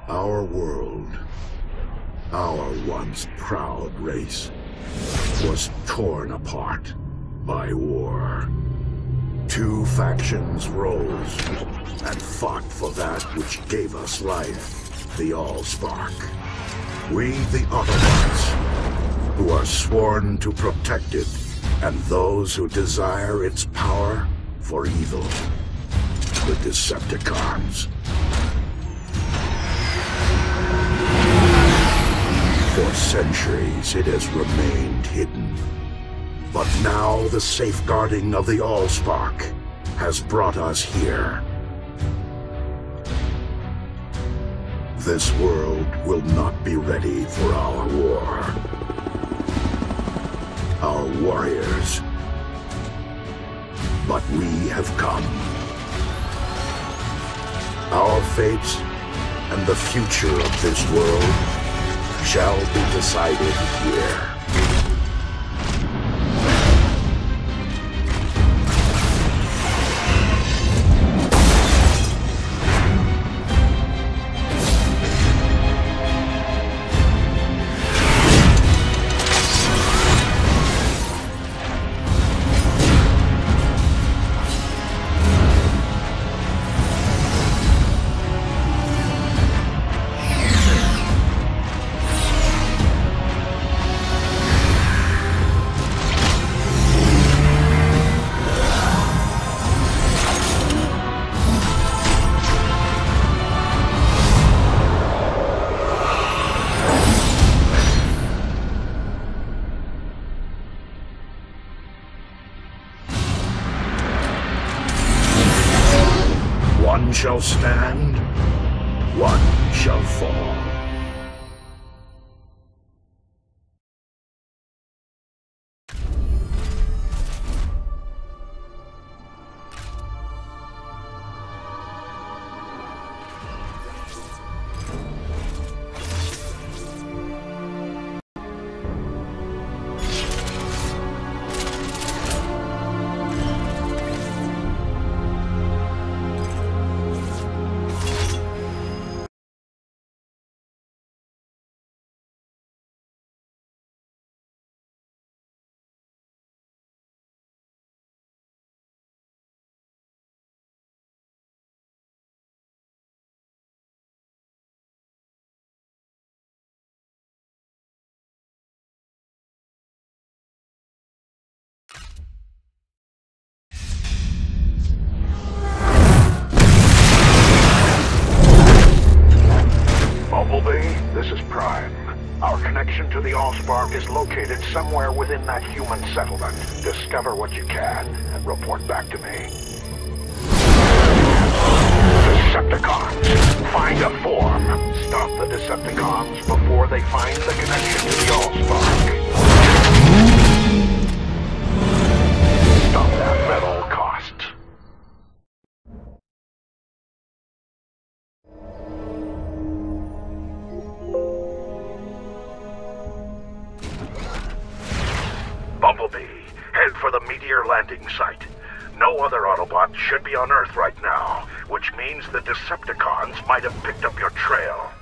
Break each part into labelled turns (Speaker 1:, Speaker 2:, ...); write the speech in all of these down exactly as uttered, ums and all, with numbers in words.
Speaker 1: Our world, our once proud race, was torn apart by war. Two factions rose and fought for that which gave us life, the Allspark. We, the Autobots, who are sworn to protect it, and those who desire its power for evil, the Decepticons. For centuries it has remained hidden. But now the safeguarding of the Allspark has brought us here. This world will not be ready for our war. Our warriors. But we have come. Our fate and the future of this world shall be decided here. One shall stand, one shall fall. This is Prime. Our connection to the Allspark is located somewhere within that human settlement. Discover what you can and report back to me. Decepticons, find a form. Stop the Decepticons before they find the connection to the Allspark. Stop them at all costs. Bumblebee, head for the meteor landing site. No other Autobots should be on Earth right now, which means the Decepticons might have picked up your trail.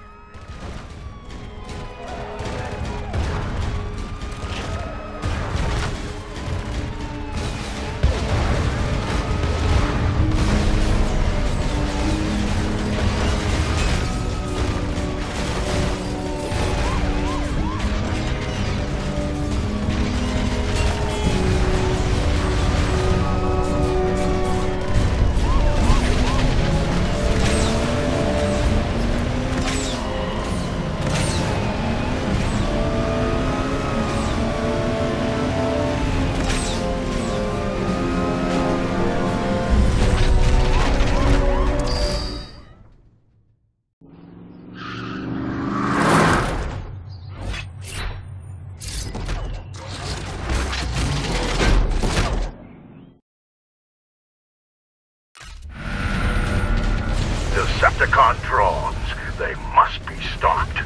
Speaker 1: Decepticon drones. They must be stopped.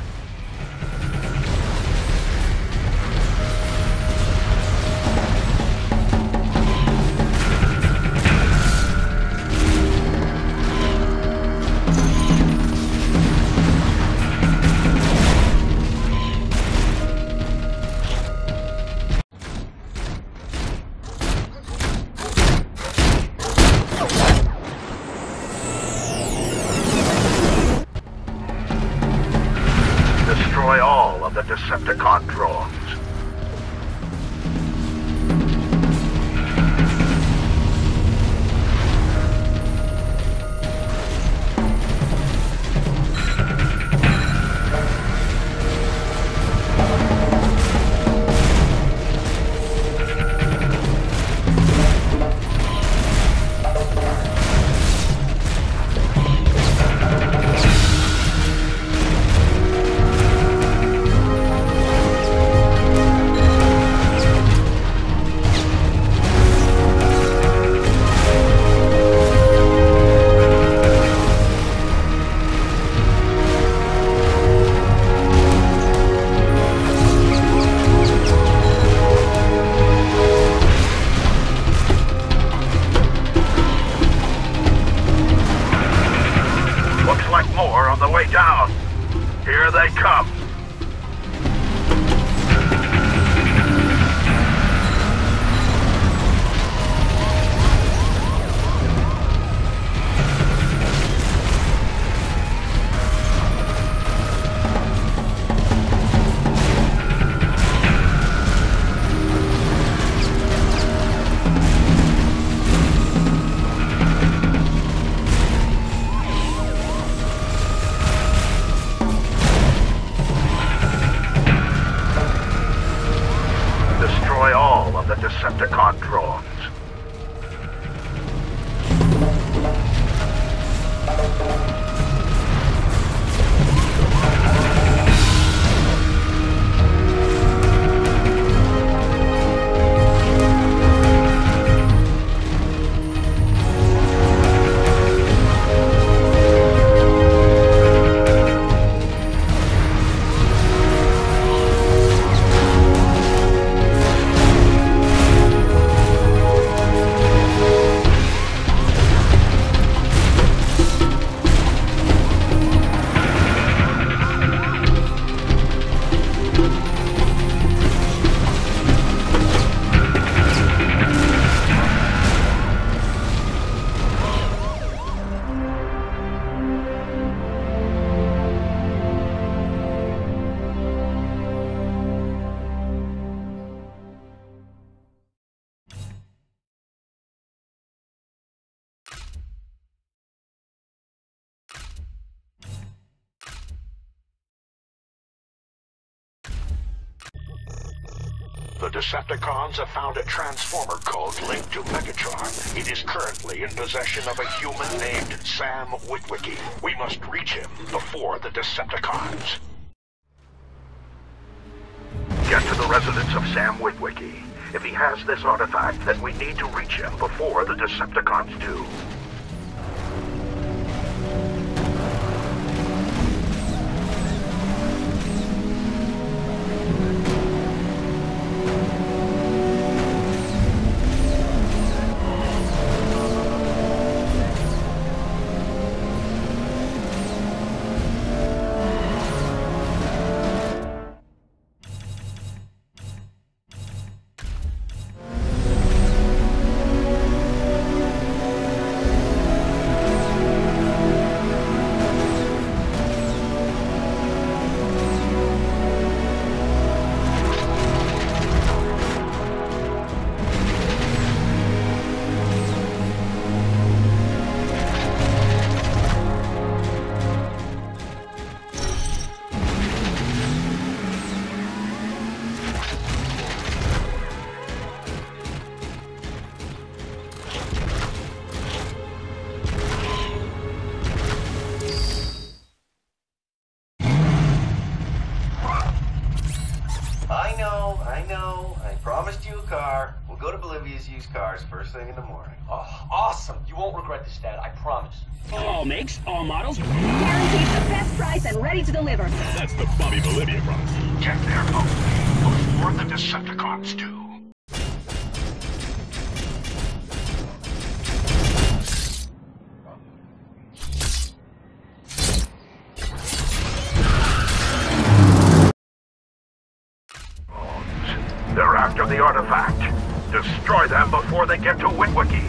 Speaker 1: Destroy all of the Decepticon drones. Decepticon drones. The Decepticons have found a transformer code linked to Megatron. It is currently in possession of a human named Sam Witwicky. We must reach him before the Decepticons. Get to the residence of Sam Witwicky. If he has this artifact, then we need to reach him before the Decepticons do.
Speaker 2: I know, I know. I promised you a car. We'll go to Bolivia's used cars first thing in the morning.
Speaker 3: Oh, awesome. You won't regret this, Dad. I promise.
Speaker 4: All makes, all models. Guaranteed the best price and ready to deliver.
Speaker 5: That's the Bobby Bolivia promise.
Speaker 1: Get there, folks, before the Decepticons do. They're after the artifact. Destroy them before they get to Witwicky.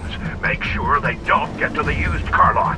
Speaker 1: guns. Make sure they don't get to the used car lot.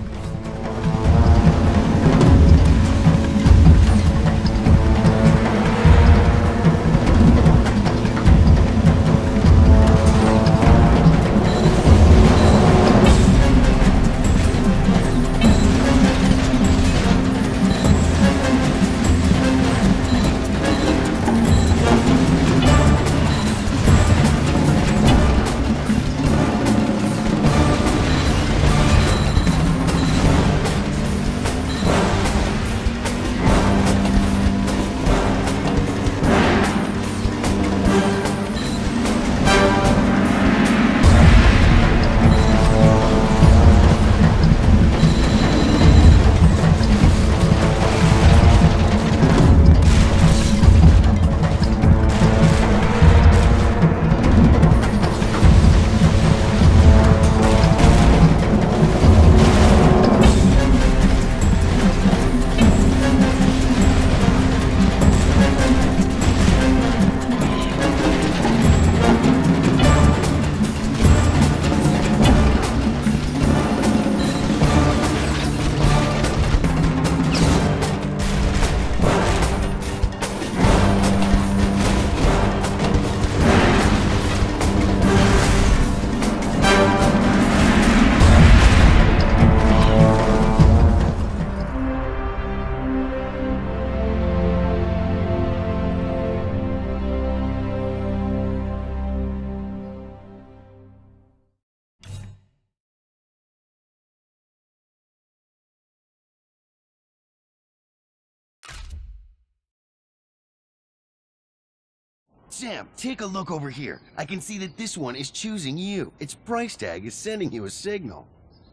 Speaker 6: Sam, take a look over here. I can see that this one is choosing you. Its price tag is sending you a signal.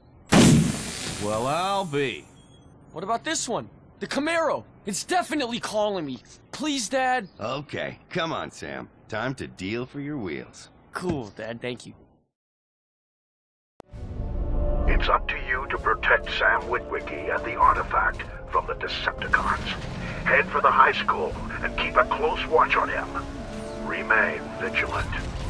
Speaker 7: Well, I'll be.
Speaker 3: What about this one? The Camaro. It's definitely calling me. Please, Dad.
Speaker 6: Okay, come on, Sam. Time to deal for your wheels.
Speaker 3: Cool, Dad. Thank you.
Speaker 1: It's up to you to protect Sam Witwicky and the artifact from the Decepticons. Head for the high school and keep a close watch on him. Remain vigilant.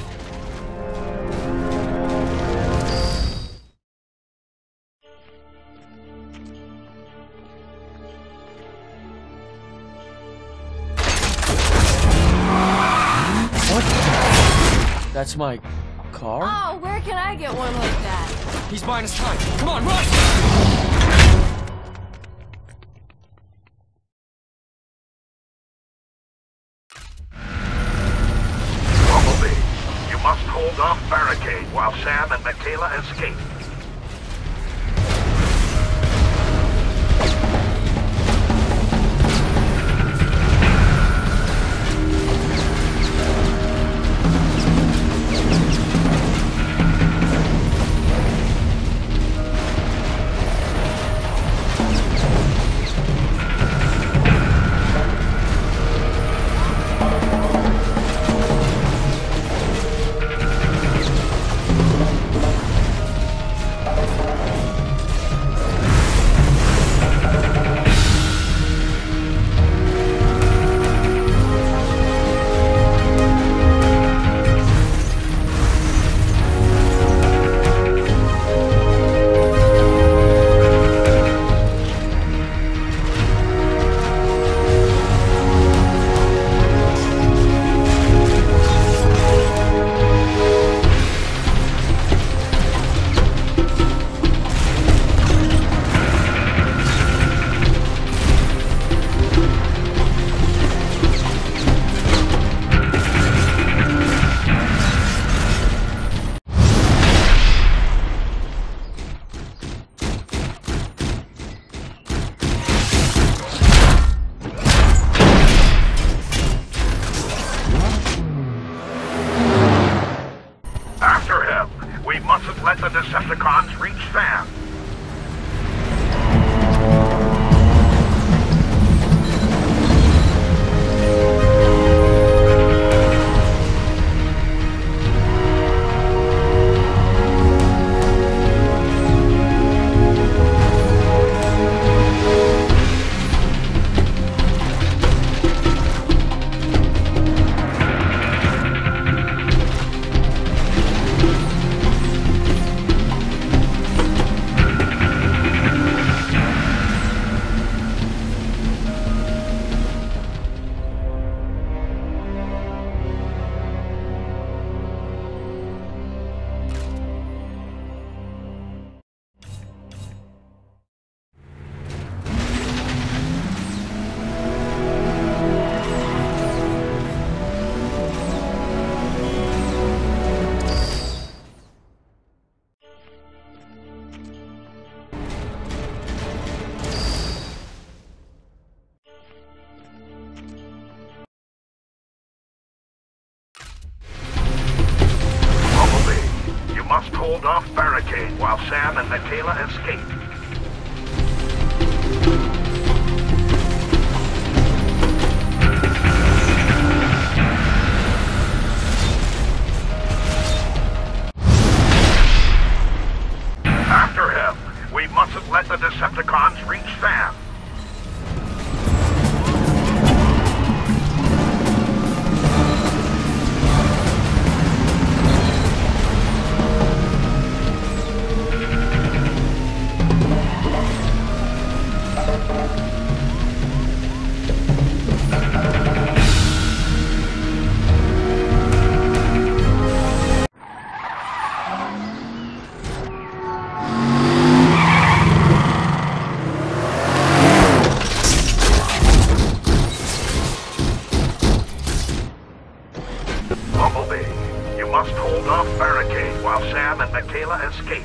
Speaker 3: What? That's my car?
Speaker 8: Oh, where can I get one like that?
Speaker 3: He's buying us time. Come on, run!
Speaker 1: You must hold off barricade while Sam and Michaela escape. Let the Decepticons reach Sam. hold off barricade while Sam and Michaela escape. After him. We mustn't let the Decepticons reach Sam. Bumblebee, you must hold off barricade while Sam and Michaela escape.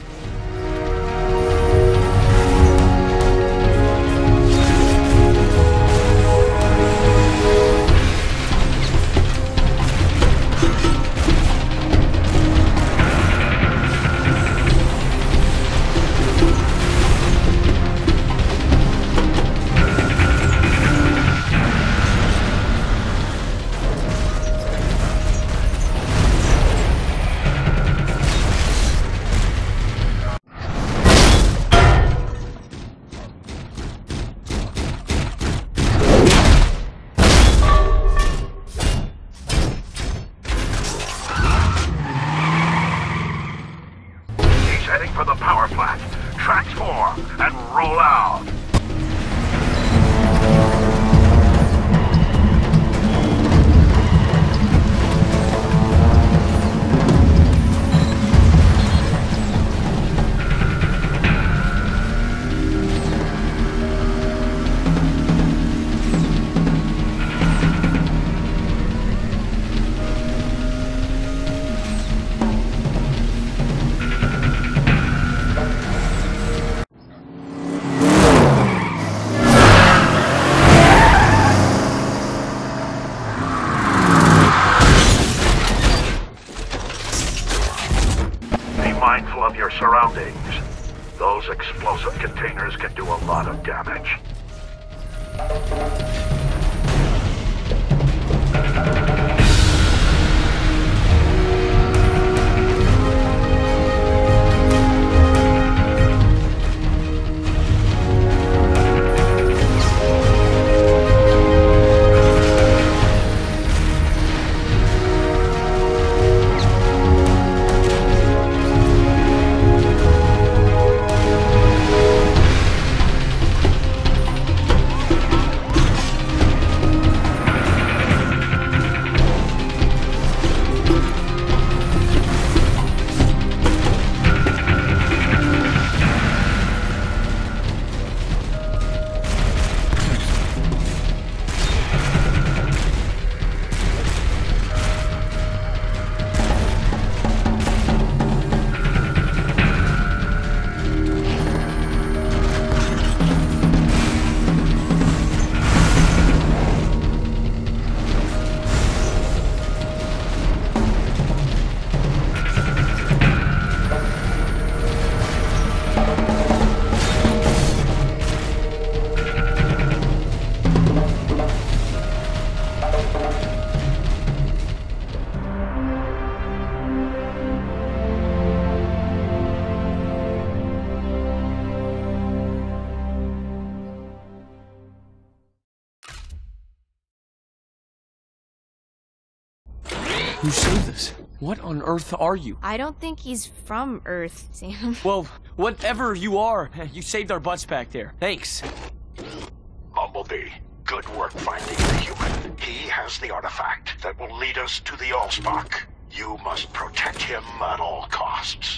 Speaker 1: Heading for the power plant. Transform and roll out. Mindful of your surroundings. Those explosive containers can do a lot of damage.
Speaker 3: Who saved us? What on earth are you?
Speaker 8: I don't think he's from Earth, Sam.
Speaker 3: Well, whatever you are, you saved our butts back there. Thanks.
Speaker 1: Bumblebee, good work finding the human. He has the artifact that will lead us to the Allspark. You must protect him at all costs.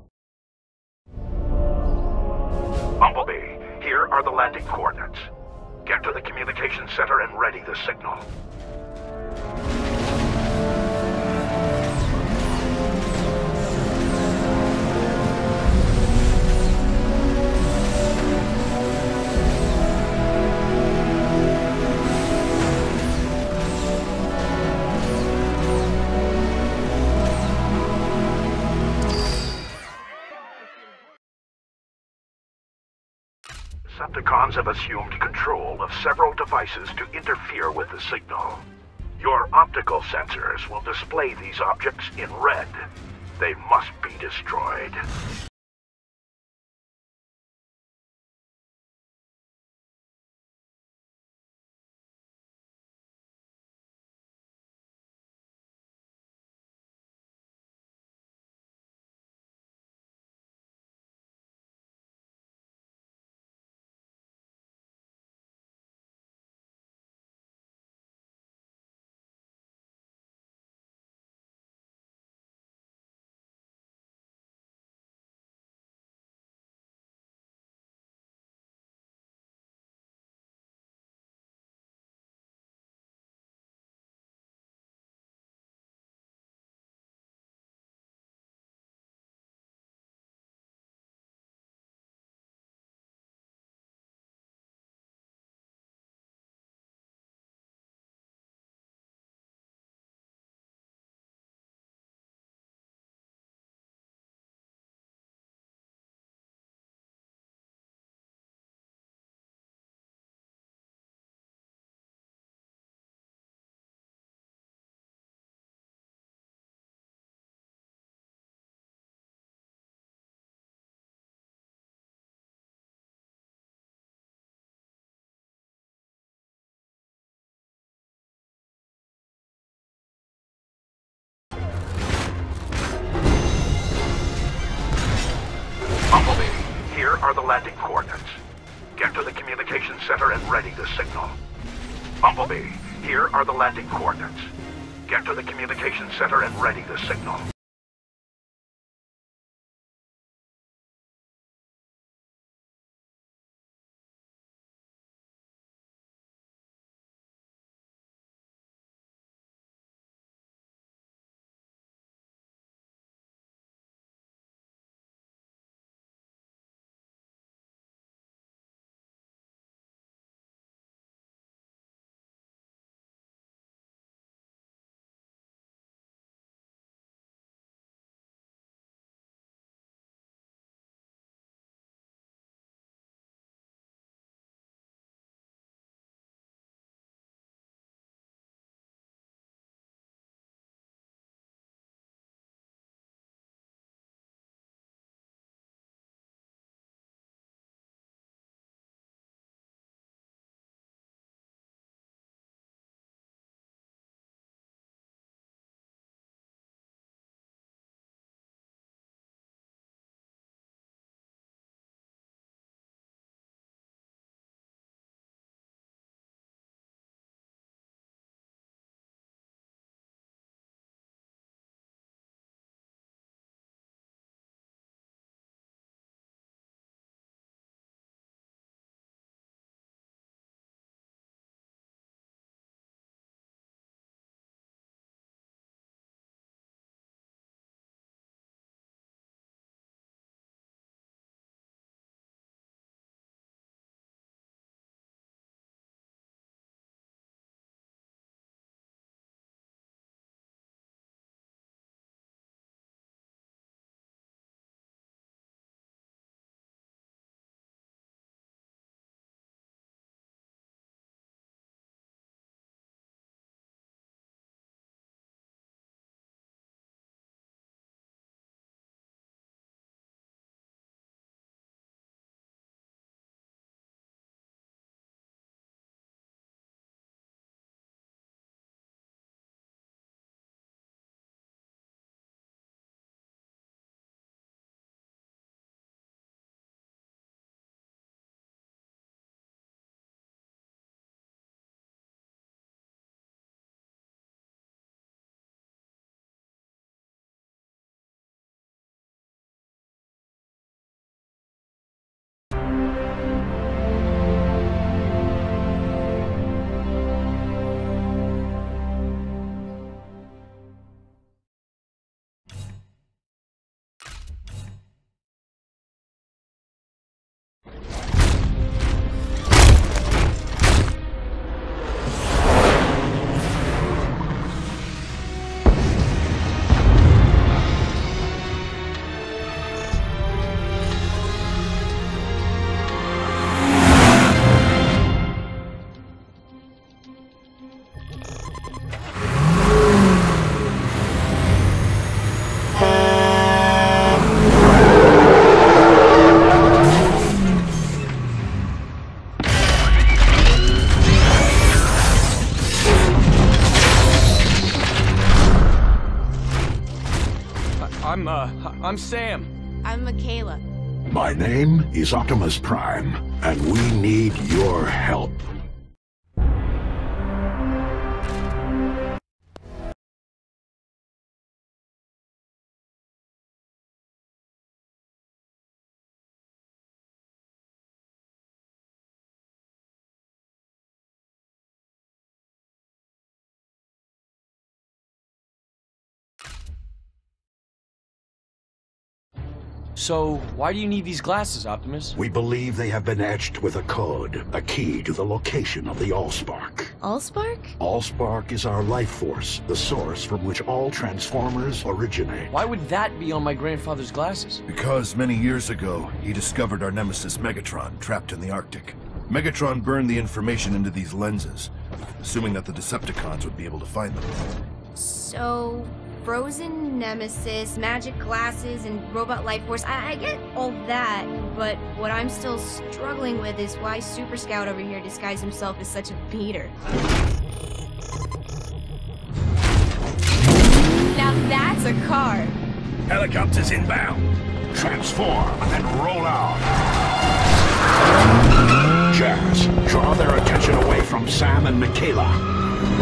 Speaker 1: Bumblebee, here are the landing coordinates. Get to the communication center and ready the signal. Decepticons have assumed control of several devices to interfere with the signal. Your optical sensors will display these objects in red. They must be destroyed. Bumblebee, here are the landing coordinates. Get to the communication center and ready the signal. Bumblebee, here are the landing coordinates. Get to the communication center and ready the signal.
Speaker 3: I'm Sam.
Speaker 8: I'm Michaela.
Speaker 1: My name is Optimus Prime, and we need your help.
Speaker 3: So, why do you need these glasses, Optimus?
Speaker 1: We believe they have been etched with a code, a key to the location of the Allspark.
Speaker 8: Allspark?
Speaker 1: Allspark is our life force, the source from which all Transformers originate.
Speaker 3: Why would that be on my grandfather's glasses?
Speaker 9: Because many years ago, he discovered our nemesis Megatron trapped in the Arctic. Megatron burned the information into these lenses, assuming that the Decepticons would be able to find them.
Speaker 8: So, frozen nemesis, magic glasses, and robot life force. I, I get all that, but what I'm still struggling with is why Super Scout over here disguised himself as such a beater. Now that's a car.
Speaker 1: Helicopters inbound. Transform and roll out. Jazz, draw their attention away from Sam and Michaela.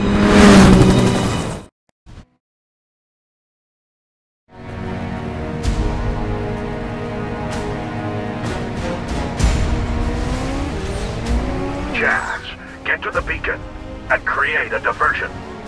Speaker 1: Jazz, get to the beacon and create a diversion.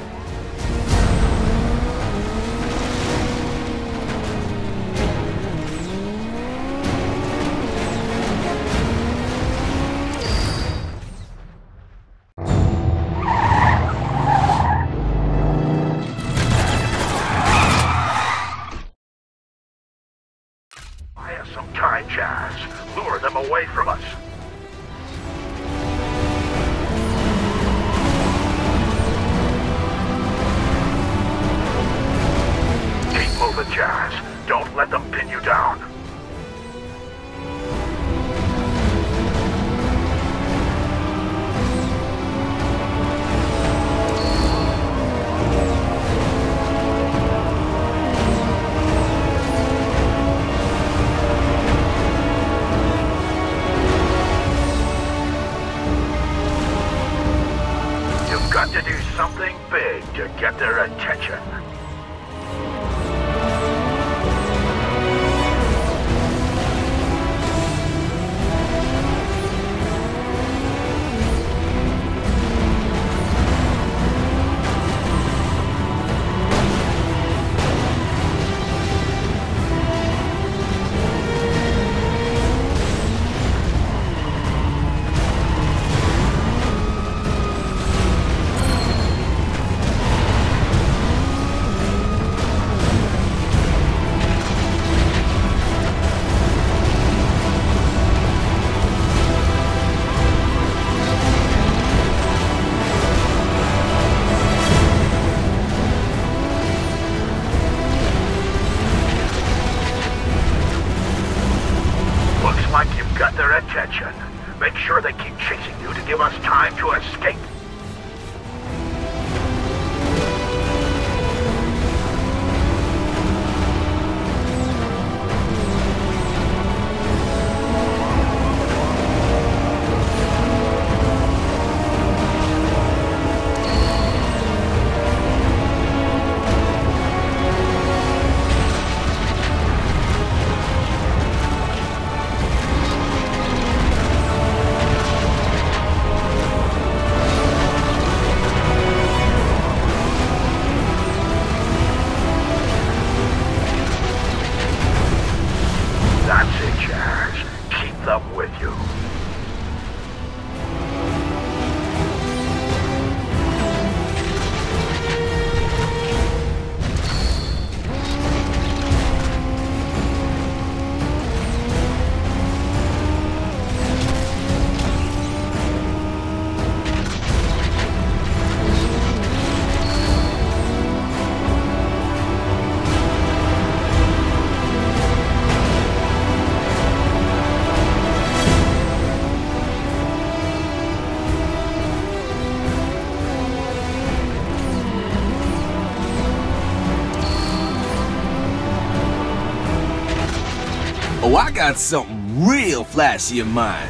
Speaker 1: Buy us some time, Jazz. Lure them away from us. Move it, Jazz. Don't let them pin you down. You've got to do something big to get their attention. Got their attention. Make sure they keep chasing you to give us time to escape.
Speaker 7: I got something real flashy in mind.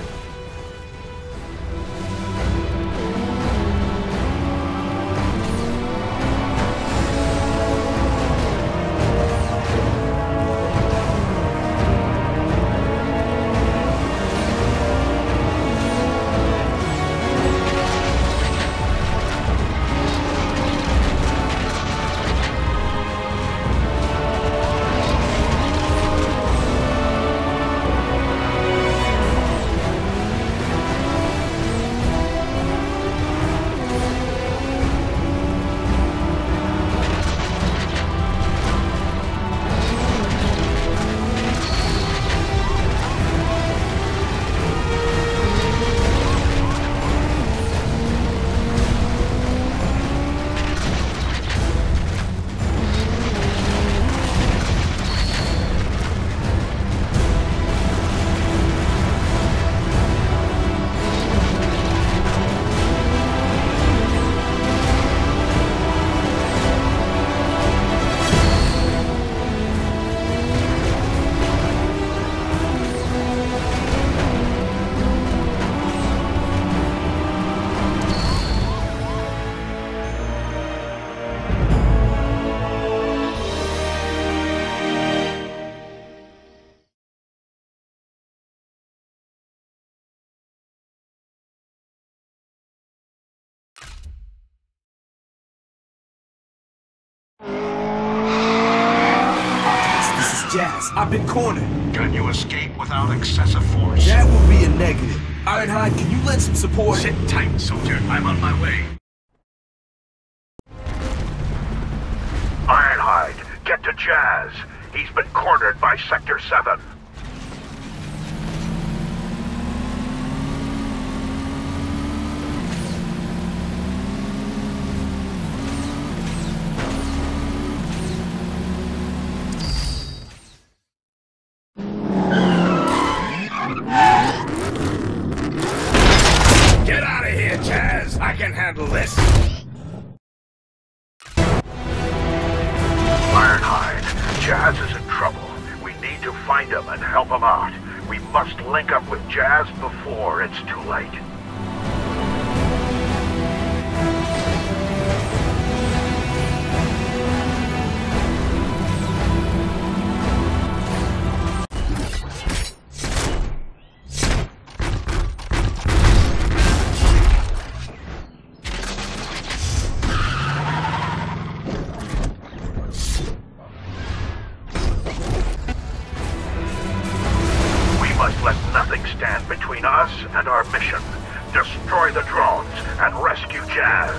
Speaker 7: Jazz, I've been cornered.
Speaker 1: Can you escape without excessive force?
Speaker 7: That will be a negative. Ironhide, can you lend some support?
Speaker 1: Sit tight, soldier. I'm on my way. Ironhide, get to Jazz. He's been cornered by Sector seven. Get out of here, Jazz. I can handle this. Ironhide, Jazz is in trouble. We need to find him and help him out. We must link up with Jazz before it's too late. Let nothing stand between us and our mission. Destroy the drones and rescue Jazz.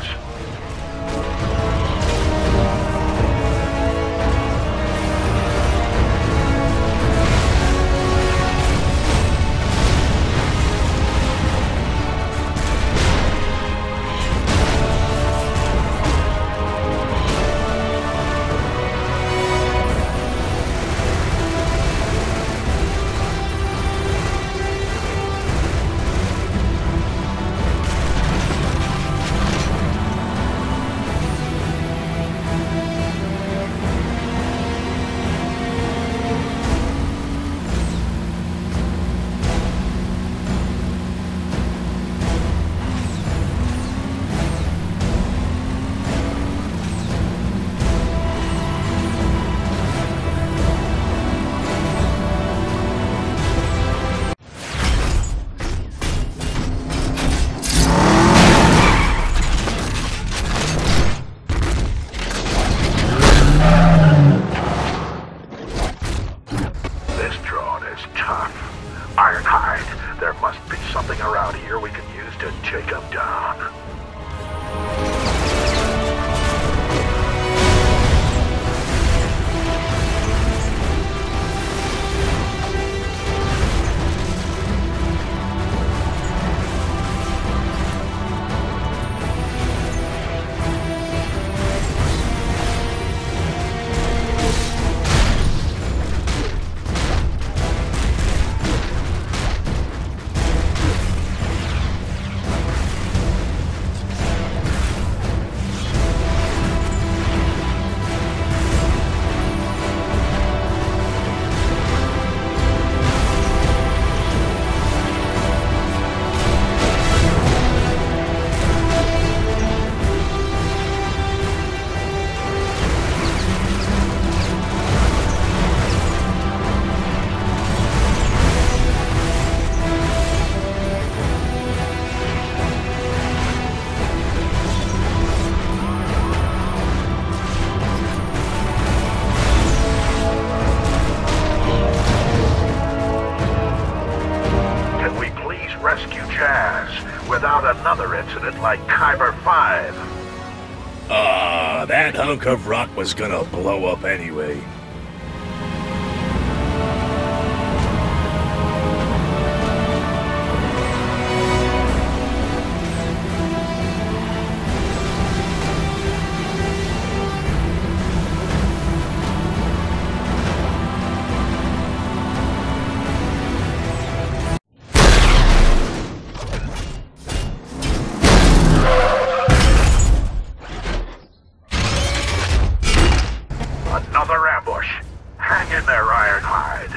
Speaker 1: Ironhide, there must be something around here we can use to take him down. another incident like Kyber five.
Speaker 5: Ah, that hunk of rock was gonna blow up anyway.
Speaker 1: Another ambush. Hang in there, Ironhide.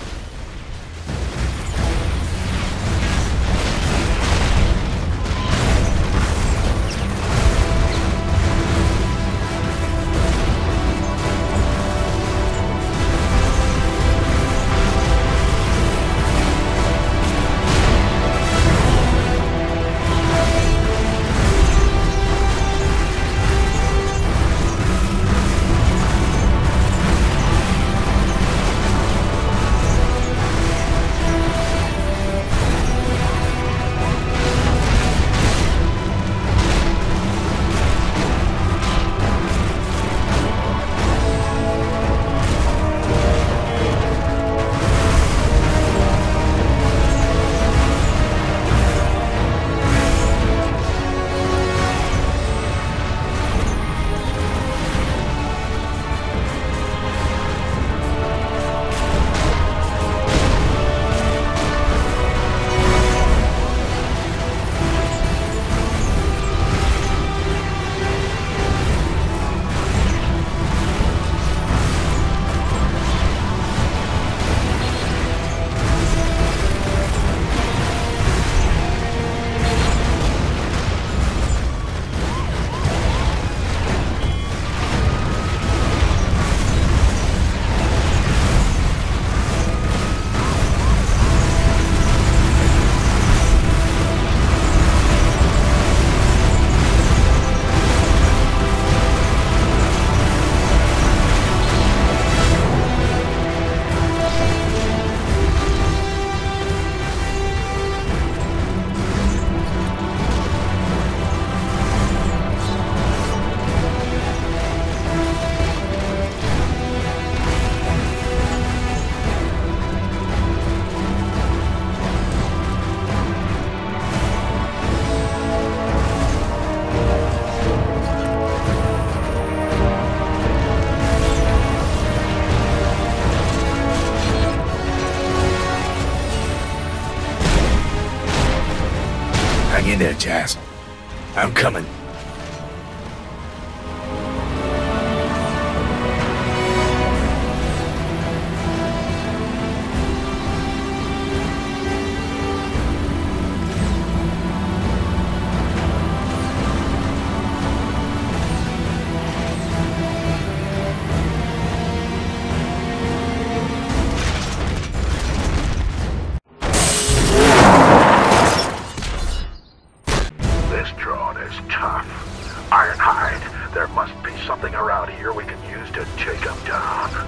Speaker 5: Hang in there, Jazz. I'm coming.
Speaker 1: This drone is tough. Ironhide, there must be something around here we can use to take him down.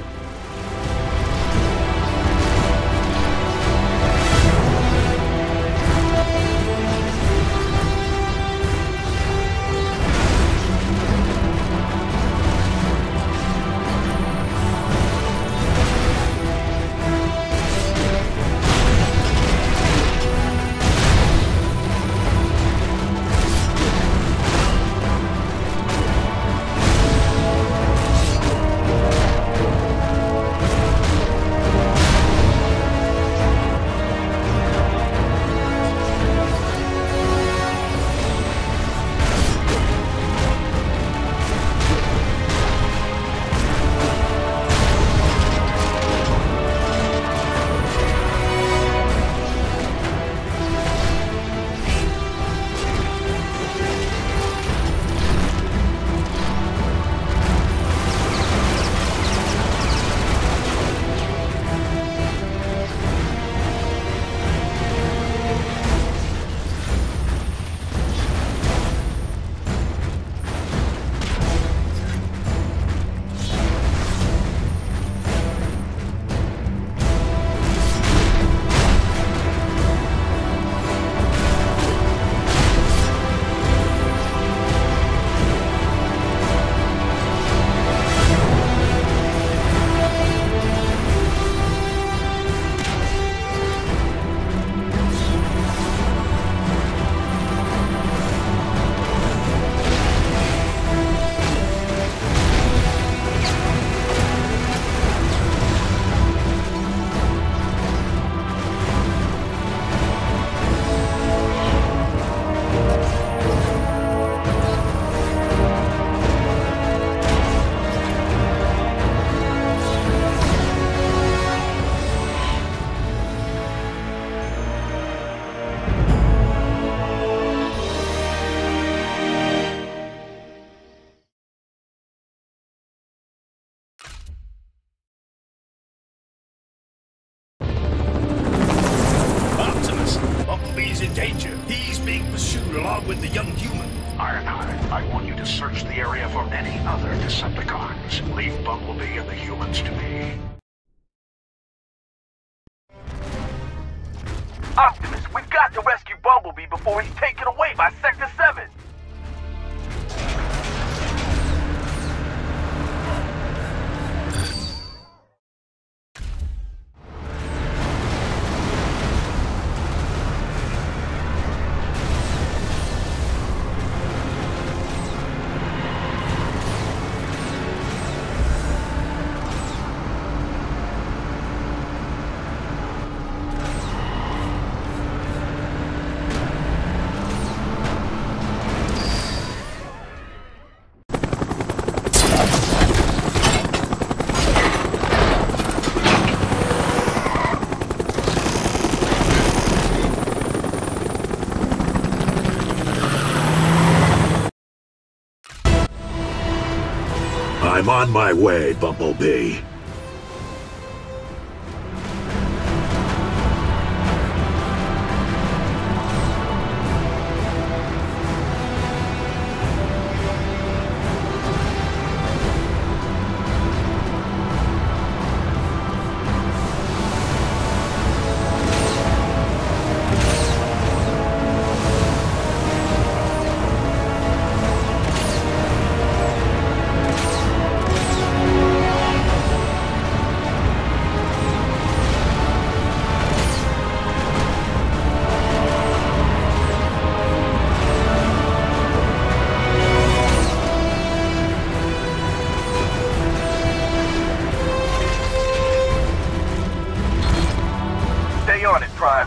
Speaker 5: in danger. He's being pursued along with the young human.
Speaker 10: Ironhide, I want you to search the area for any other Decepticons. Leave Bumblebee and the humans to me.
Speaker 7: Optimus, we've got to rescue Bumblebee before he's taken away by Sector seven.
Speaker 1: I'm on my way, Bumblebee.
Speaker 7: Stay on it, Prime.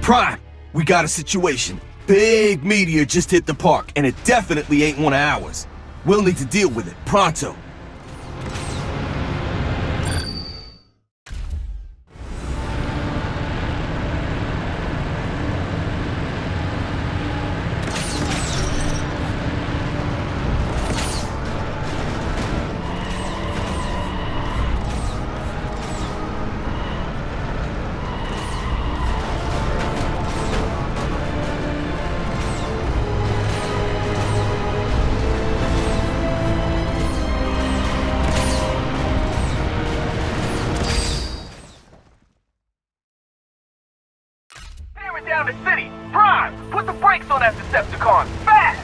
Speaker 11: Prime, we got a situation. Big meteor just hit the park, and it definitely ain't one of ours. We'll need to deal with it, pronto.
Speaker 7: Down the city! Prime! Put the brakes on that Decepticon! Fast!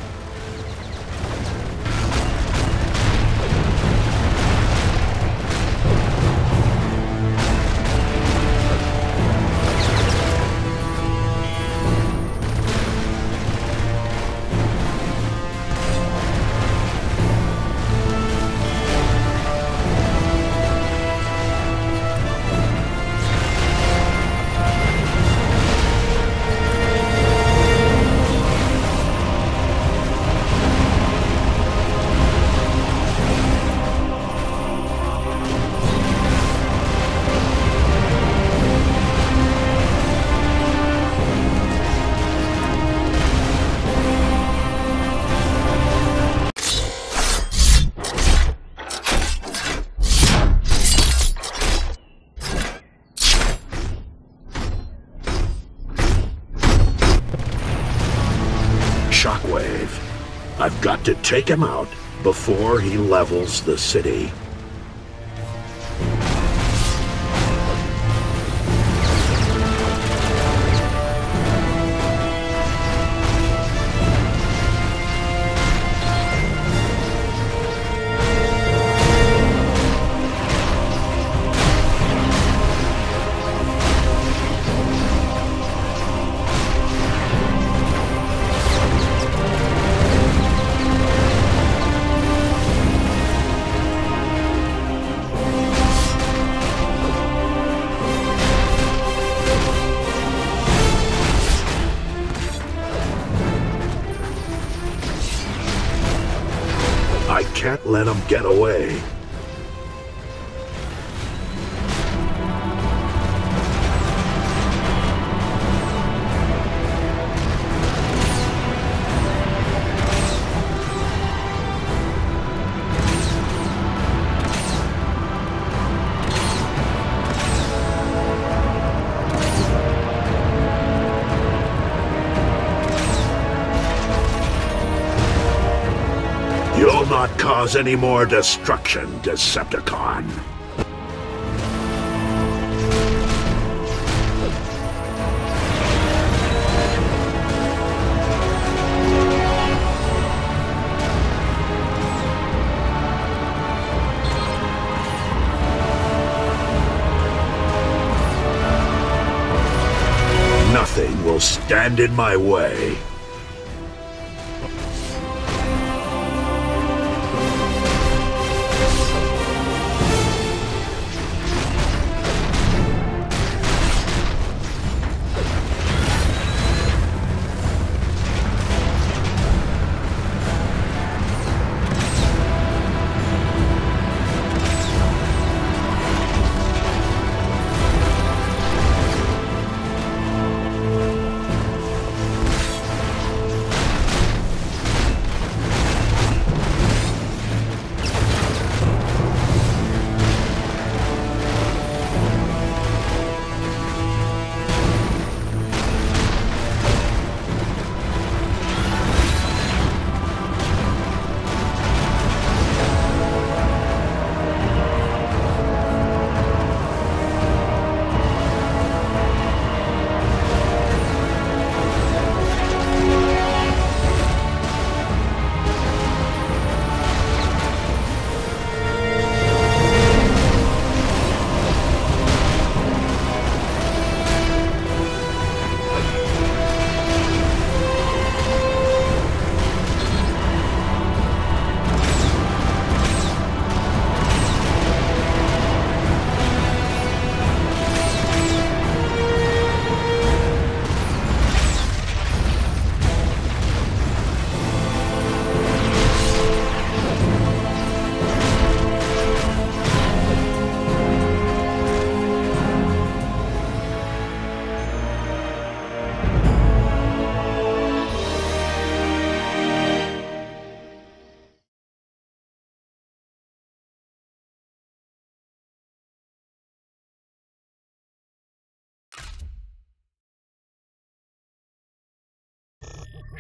Speaker 1: Shockwave. I've got to take him out before he levels the city. I can't let him get away. You'll not cause any more destruction, Decepticon. Nothing will stand in my way.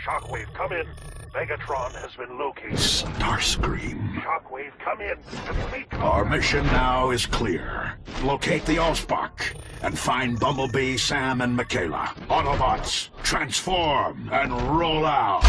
Speaker 10: Shockwave, come in. Megatron has been located.
Speaker 1: Starscream.
Speaker 10: Shockwave, come in. Complete
Speaker 1: Our mission now is clear. Locate the Allspark and find Bumblebee, Sam, and Michaela. Autobots, transform and roll out.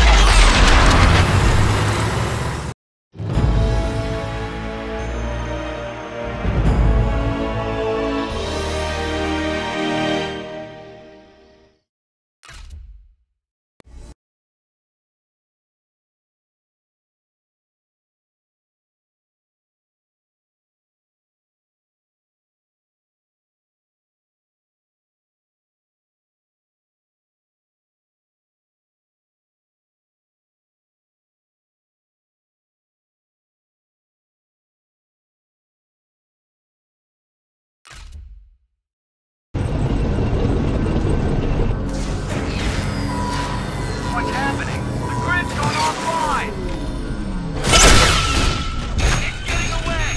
Speaker 7: What's happening? The grid's gone offline! It's getting away!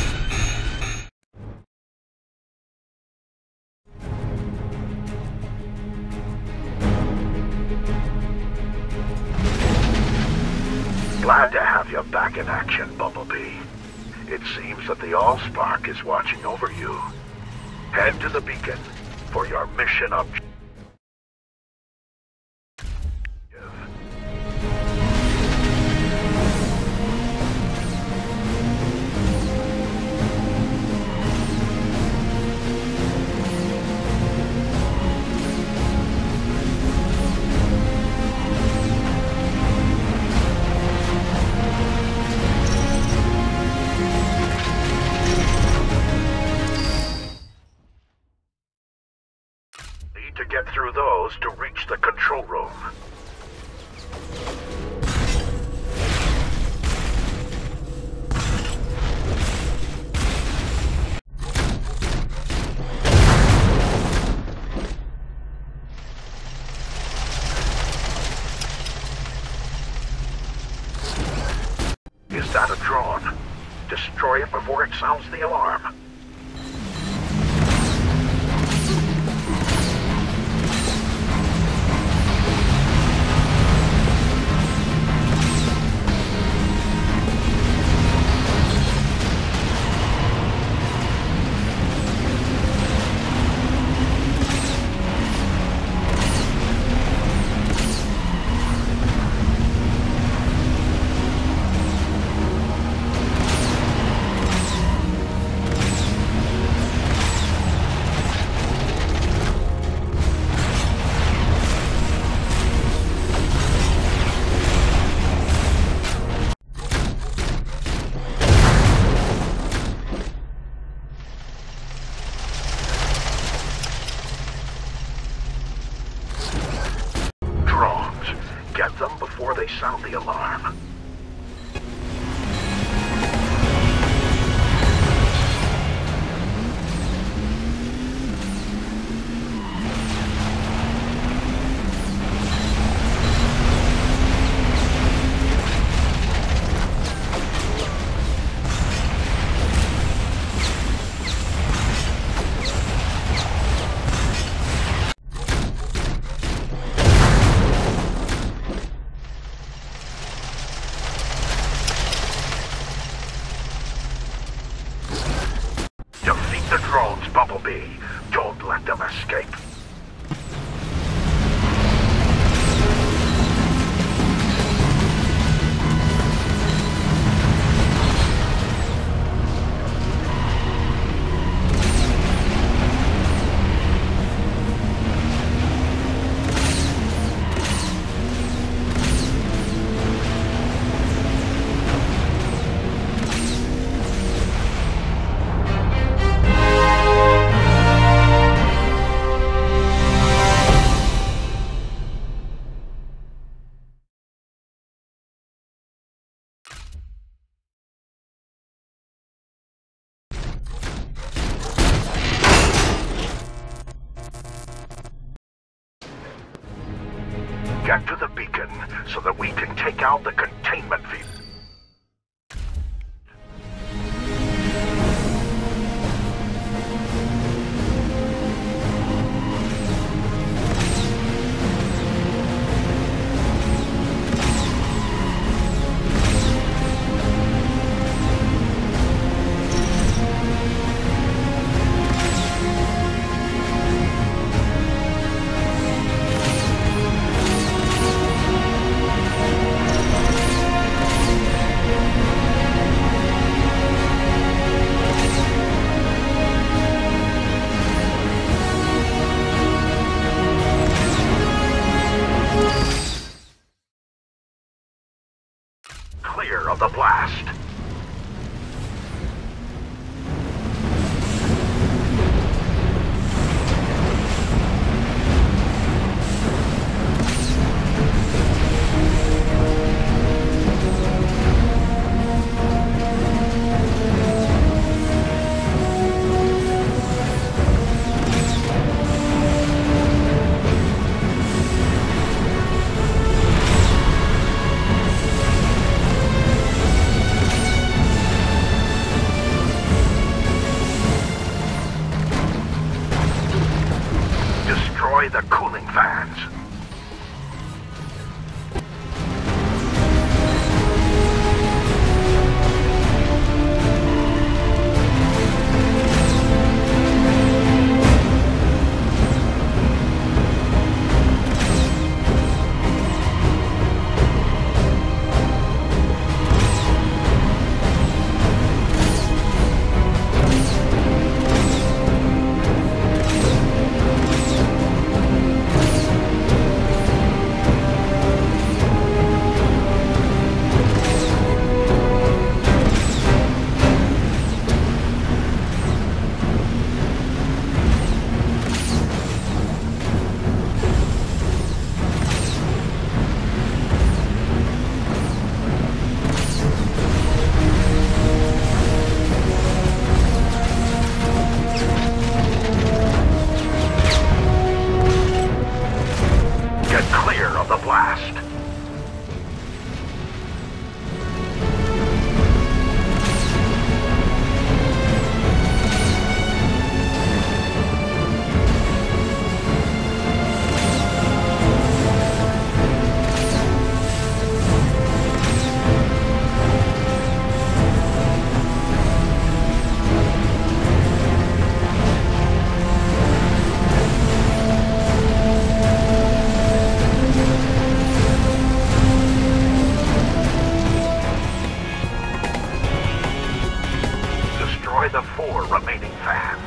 Speaker 1: Glad to have you back in action, Bumblebee. It seems that the Allspark is watching over you. Head to the beacon for your mission objective. To get through those to reach the control room. Is that a drone? Destroy it before it sounds the alarm. Get them before they sound the alarm. Bumblebee, don't let them escape. Get to the beacon so that we can take out the containment field.
Speaker 10: clear of the blast. The cooling fans. The four remaining fans.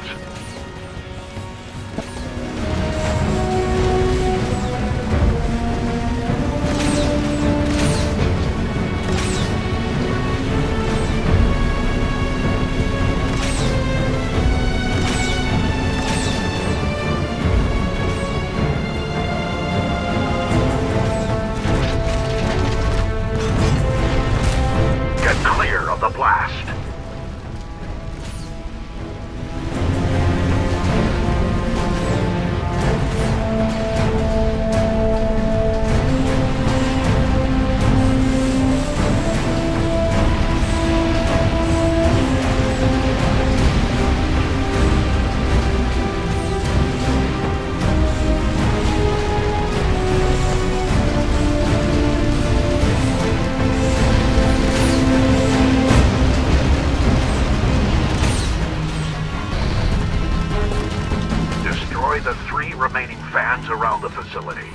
Speaker 10: Get clear of the blast. The three remaining fans around the facility.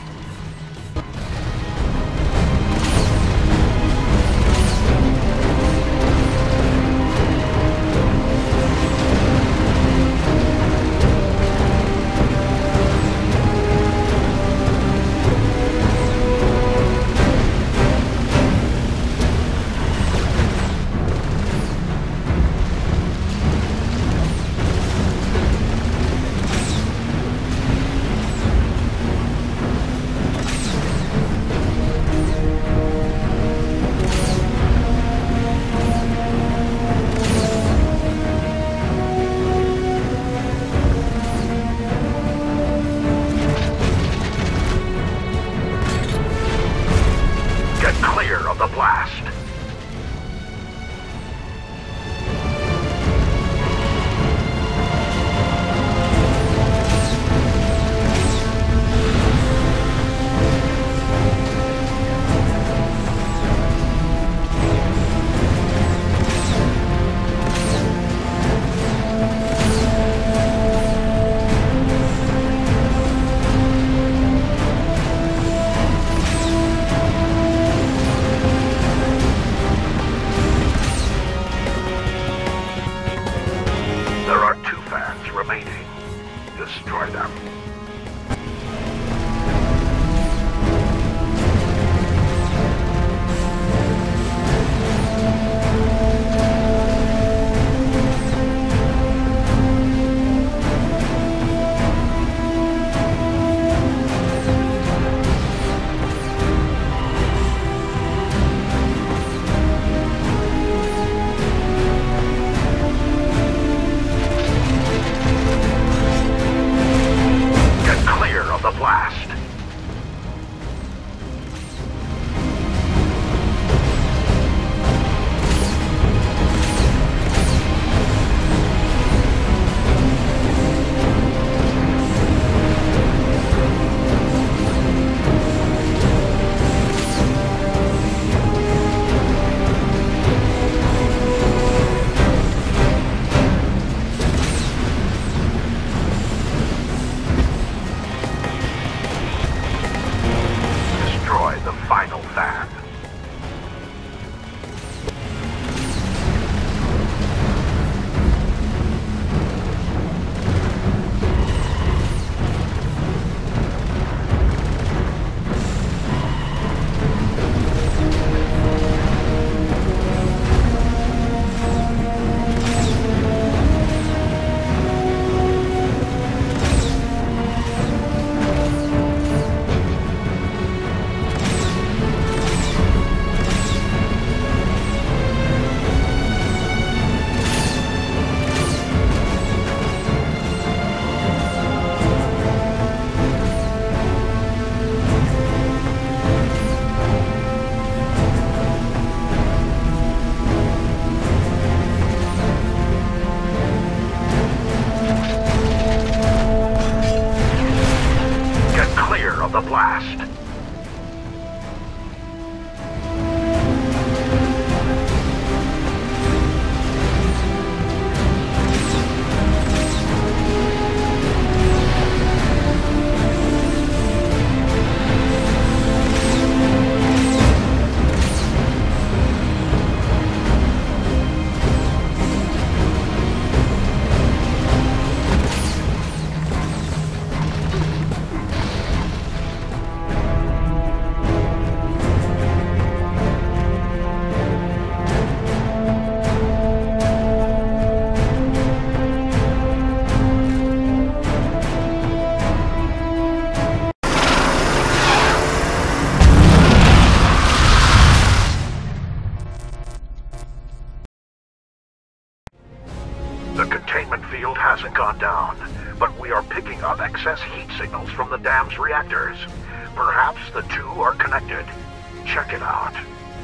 Speaker 10: gone down, but we are picking up excess heat signals from the dam's reactors. Perhaps the two are connected. Check it out.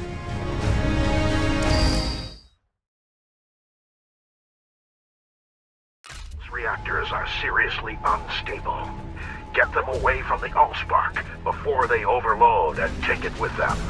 Speaker 10: These reactors are seriously unstable. Get them away from the Allspark before they overload and take it with them.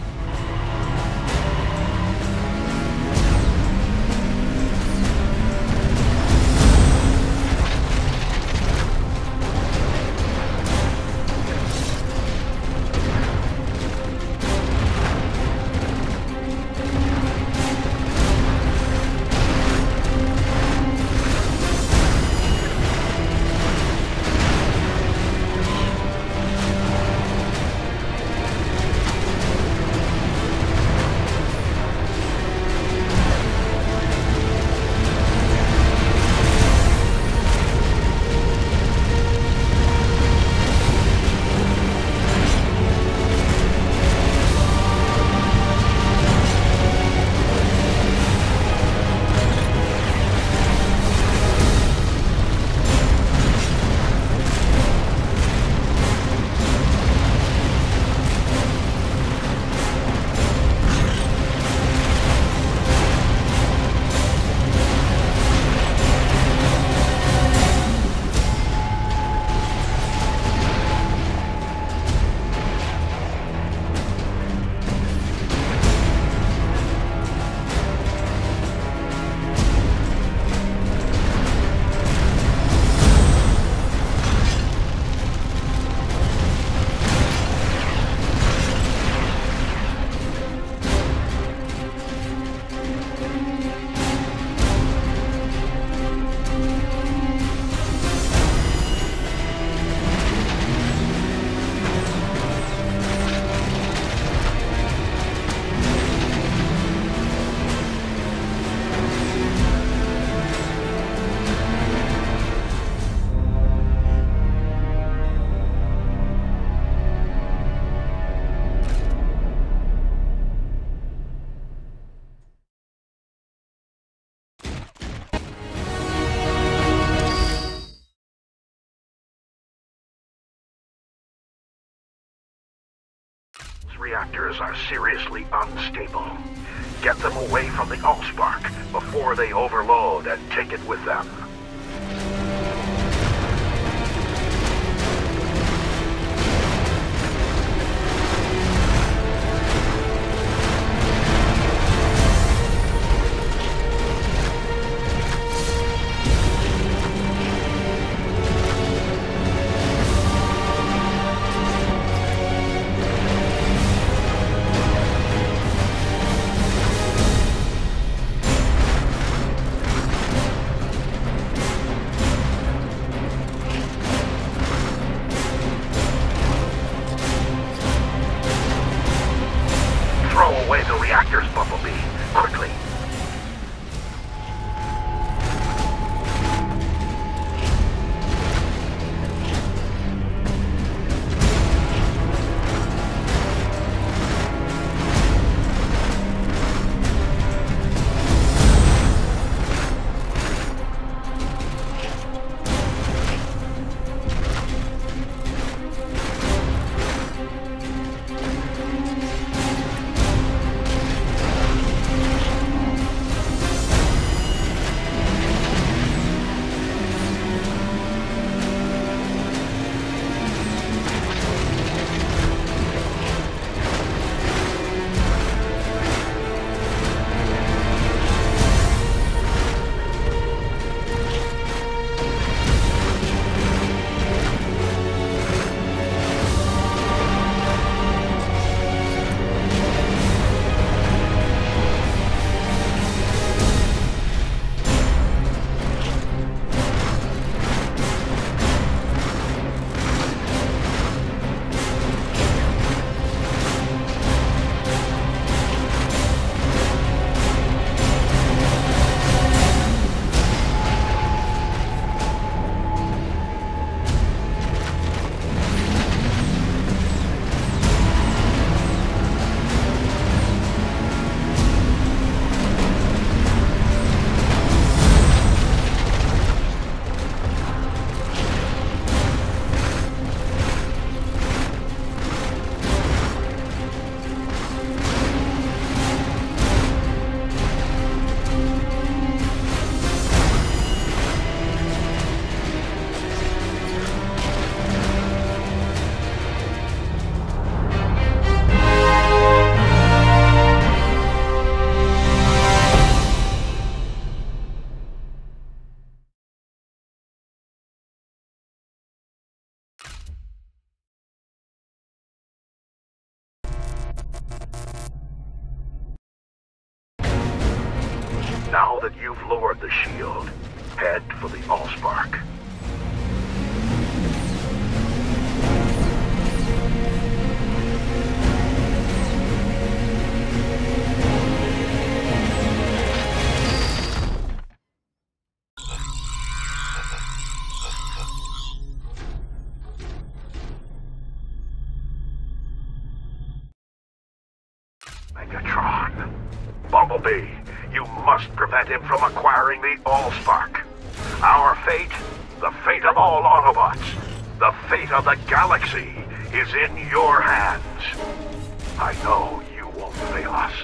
Speaker 10: Reactors are seriously unstable. Get them away from the Allspark before they overload and take it with them. Now that you've lowered the shield, head for the Allspark. Megatron. Bumblebee, you must prevent him from acquiring the Allspark. Our fate, the fate of all Autobots, the fate of the galaxy, is in your hands. I know you won't fail us.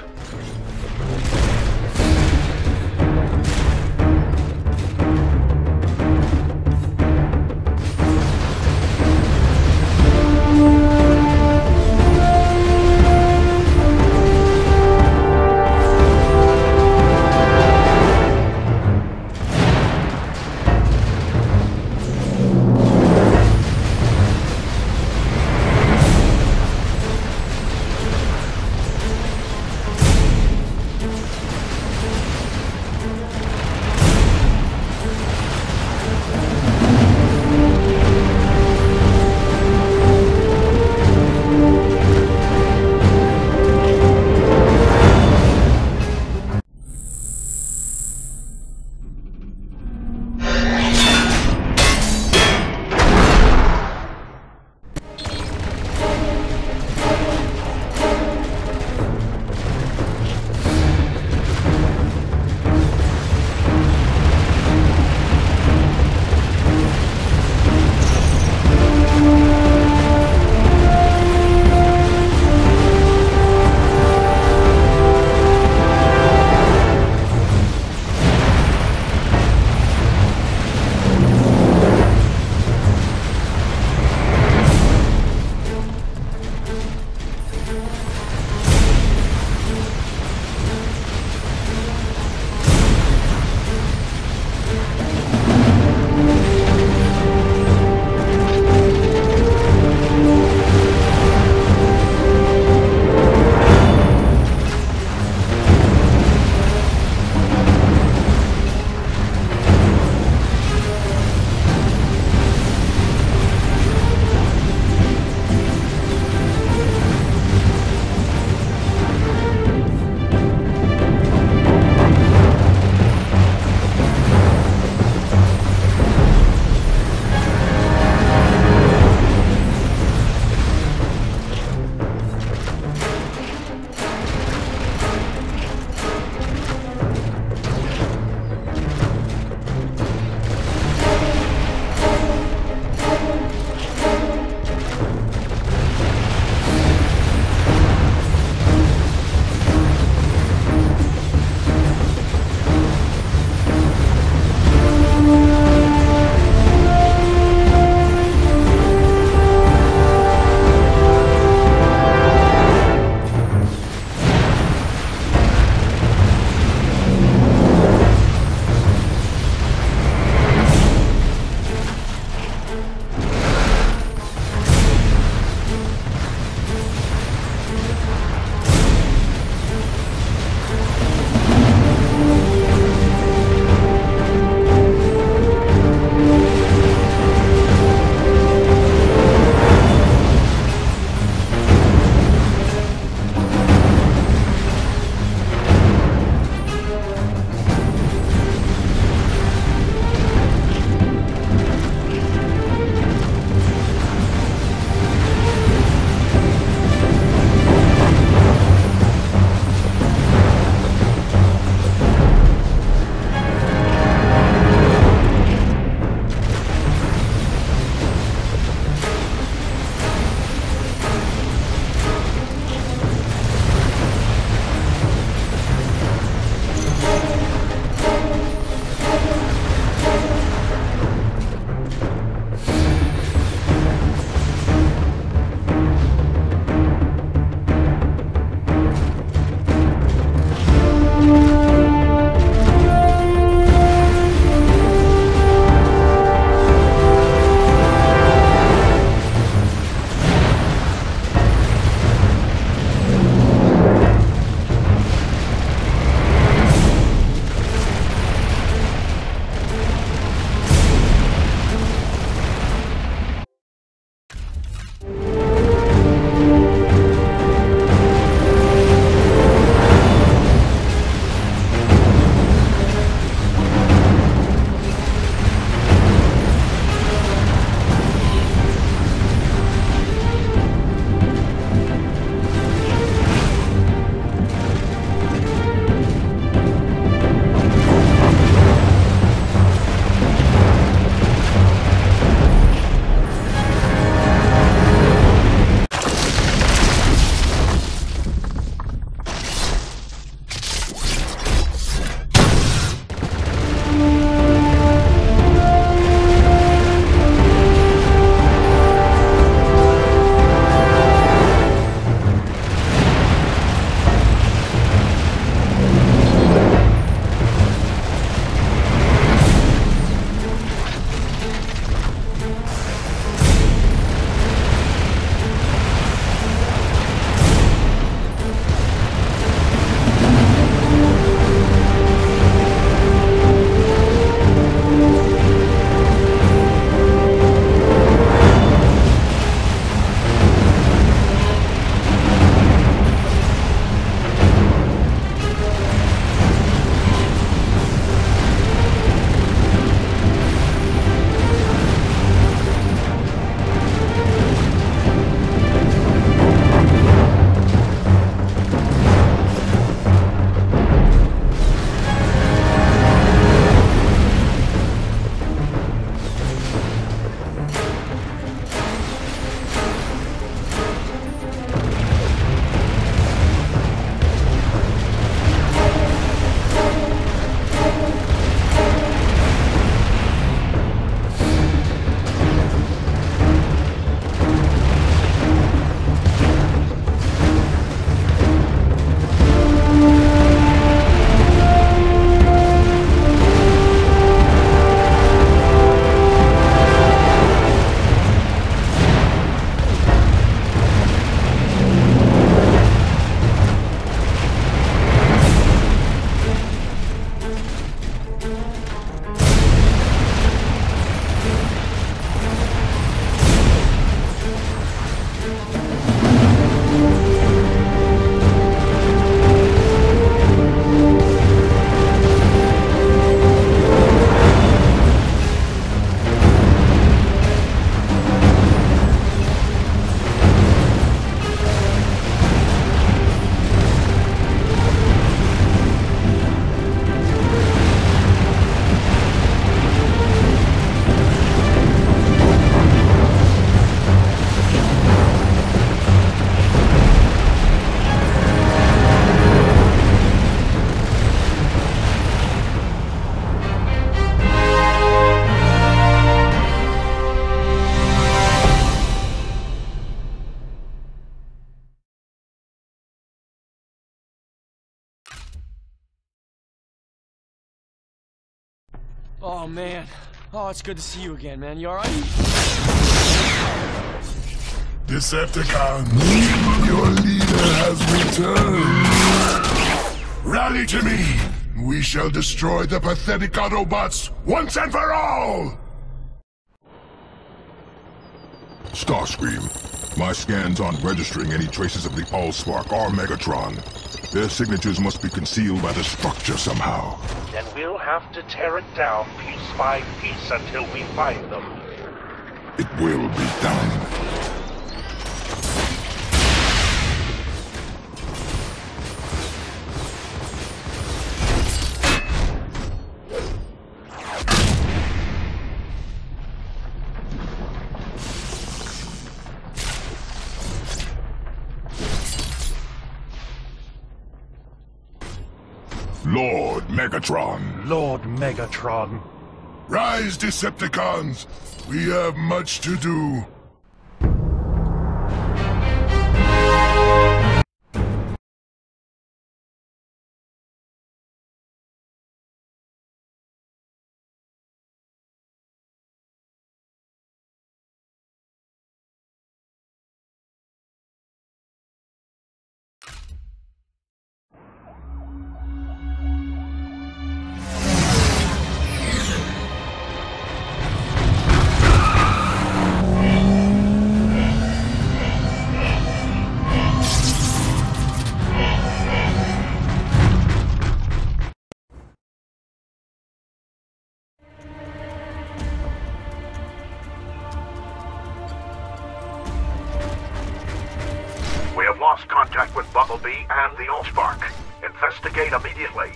Speaker 3: Oh, man. Oh, it's good to see you again, man. You alright?
Speaker 1: Decepticons, your leader has returned. Rally to me. We shall destroy the pathetic Autobots once and for all! Starscream, my scans aren't registering any traces of the Allspark or Megatron. Their signatures must be concealed by the structure somehow.
Speaker 10: Then we'll have to tear it down piece by piece until we find them.
Speaker 1: It will be done. Lord Megatron.
Speaker 10: Lord Megatron.
Speaker 1: Rise, Decepticons! We have much to do.
Speaker 10: We have lost contact with Bumblebee and the Allspark. Investigate immediately.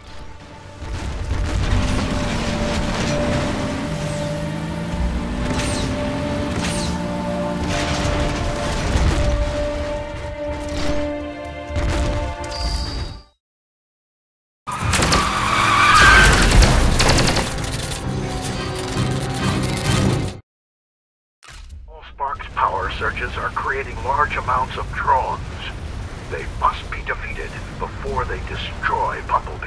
Speaker 10: Allspark's power surges are creating large amounts of drones. They must be defeated before they destroy Bumblebee.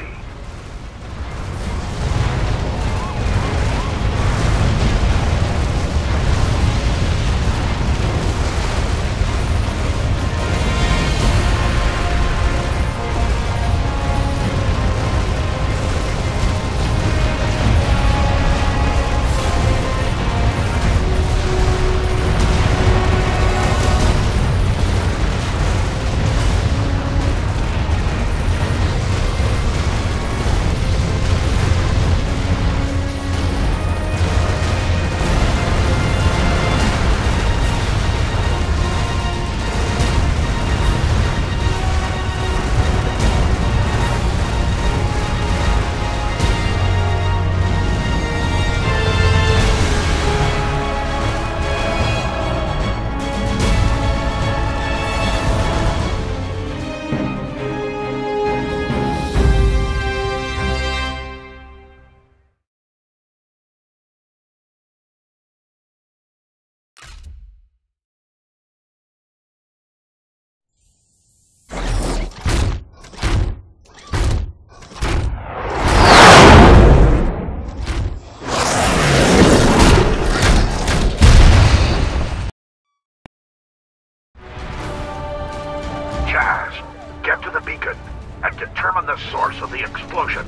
Speaker 10: Get to the beacon and determine the source of the explosion.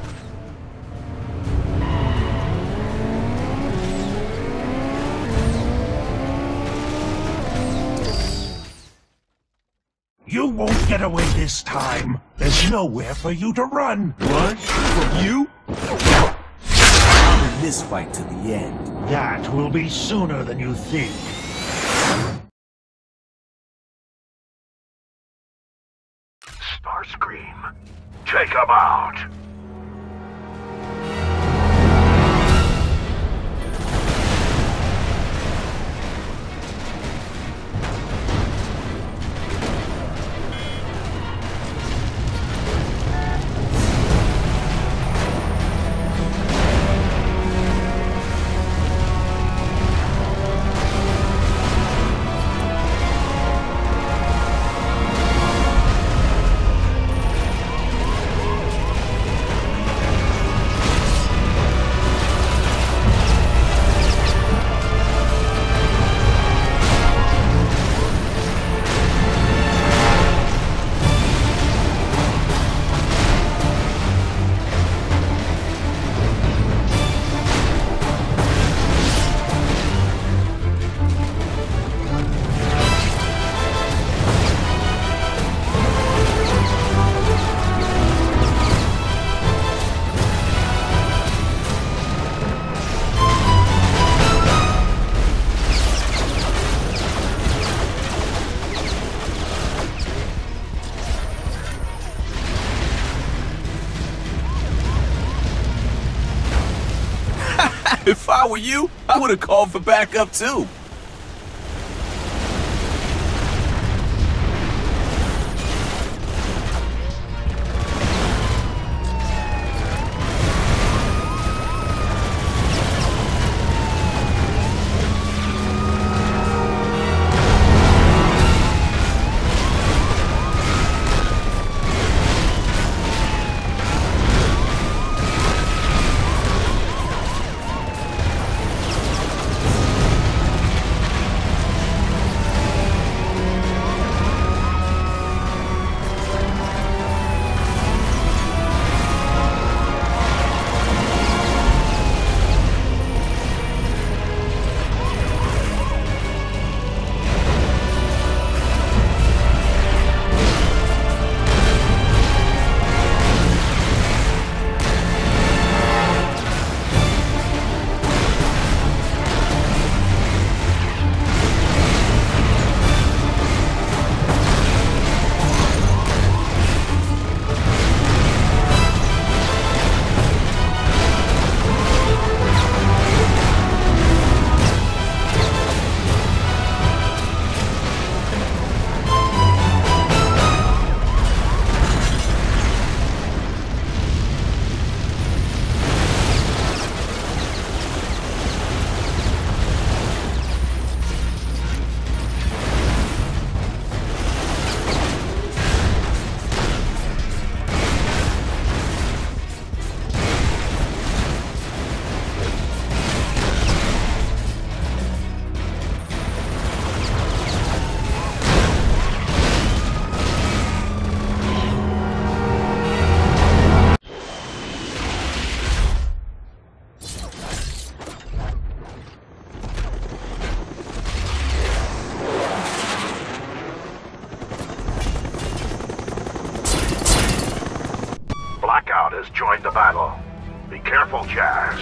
Speaker 12: You won't get away this time. There's nowhere for you to run.
Speaker 11: What? From you? In this fight to the end.
Speaker 12: That will be sooner than you think.
Speaker 10: Starscream, take him out.
Speaker 11: If I were you, I would have called for backup too.
Speaker 10: Blackout has joined the battle. Be careful, Jazz.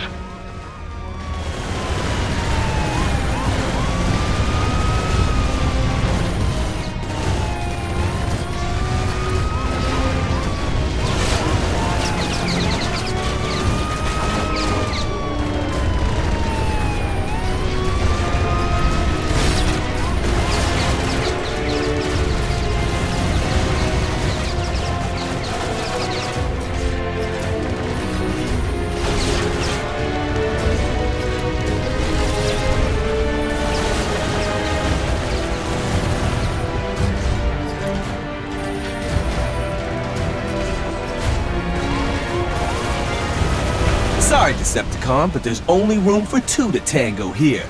Speaker 11: Sorry, Decepticon, but there's only room for two to tango here.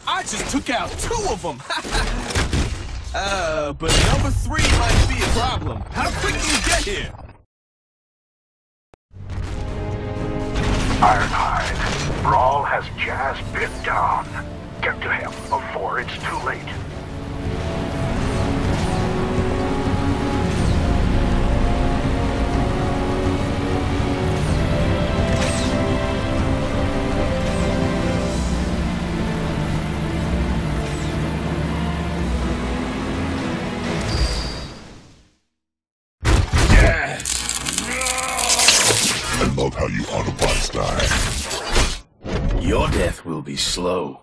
Speaker 11: I just took out two of them! uh, but number three might be a problem. How quick can you get here?
Speaker 10: Ironhide, Brawl has Jazz pinned down. Get to him before it's too late.
Speaker 12: I love how you Autobots die.
Speaker 5: Your death will be slow.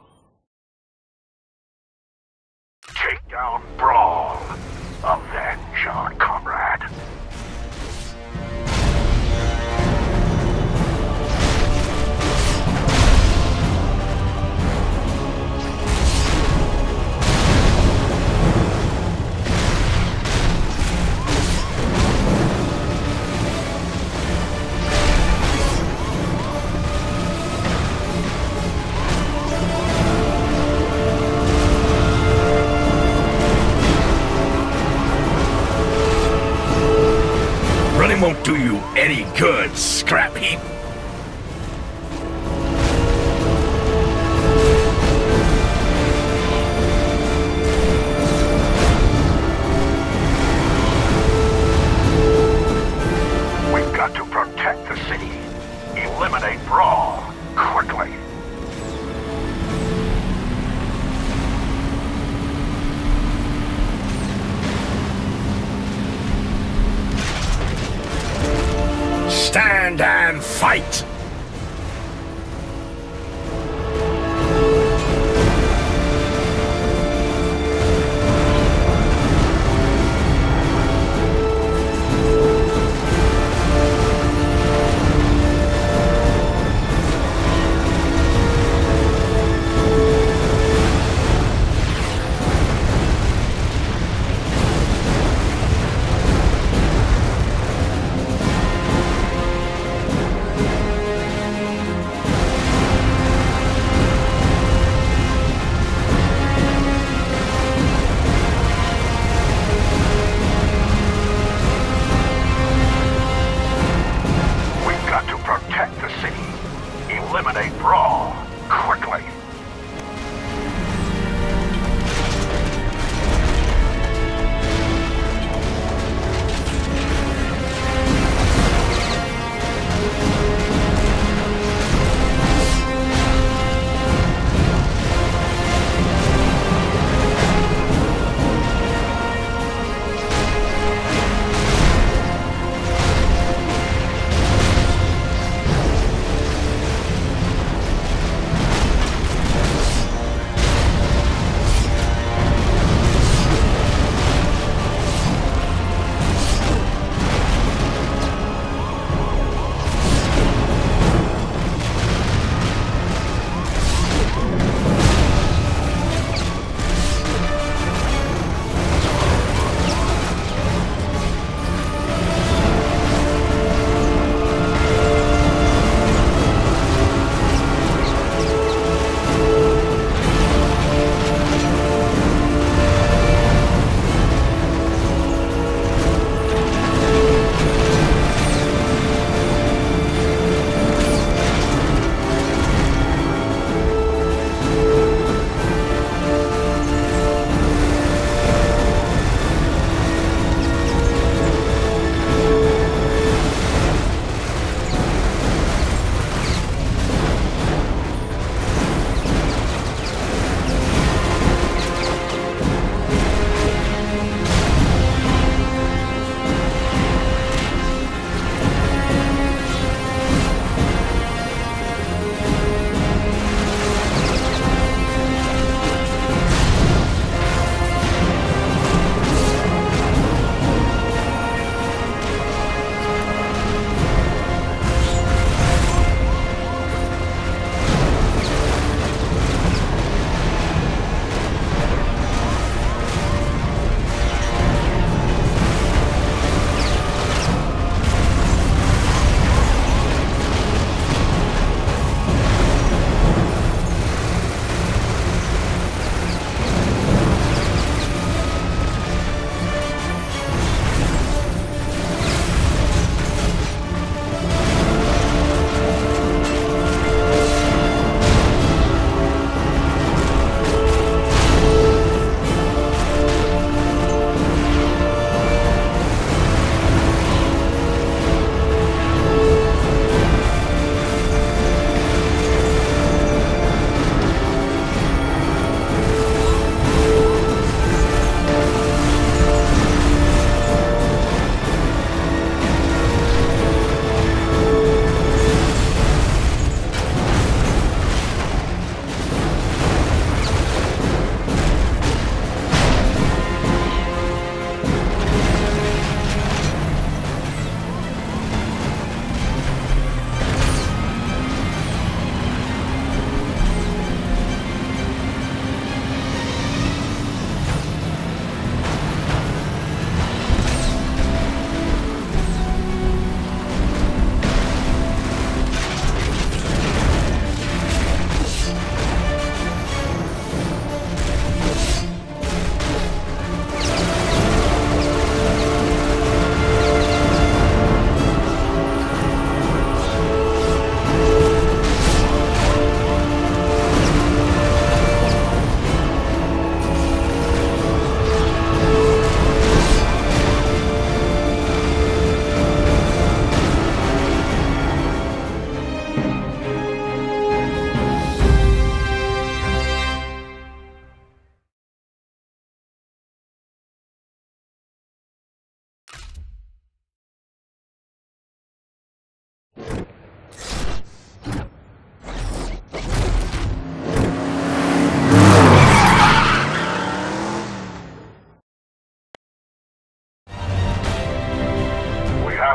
Speaker 10: Take down Brawl. Avenge our comrade.
Speaker 5: Running won't do you any good, scrap heap.
Speaker 10: We've got to protect the city. Eliminate Brawl. Quickly.
Speaker 5: Stand and fight!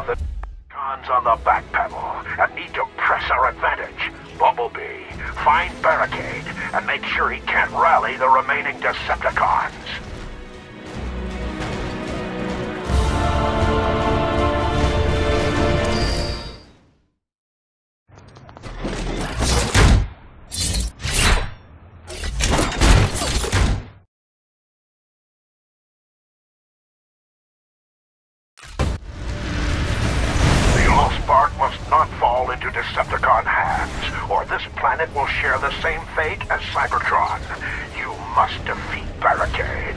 Speaker 10: have the cons on the back pedal and need to press our advantage. Bumblebee, find Barricade and make sure he can't rally the remaining Decepticons. Allspark must not fall into Decepticon hands, or this planet will share the same fate as Cybertron. You must defeat Barricade.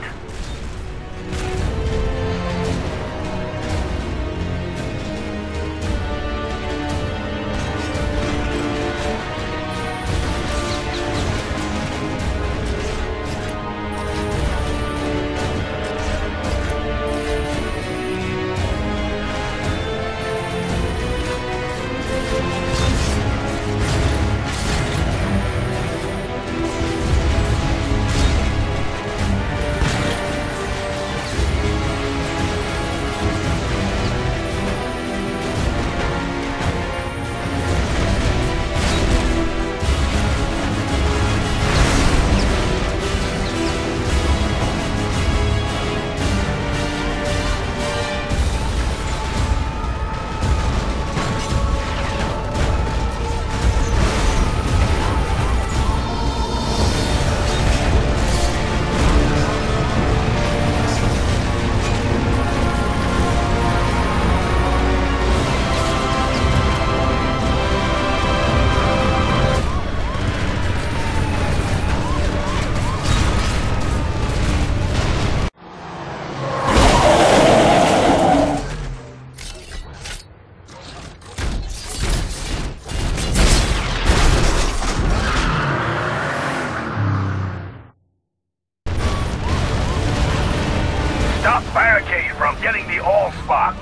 Speaker 10: Stop Barricade from getting the Allspark.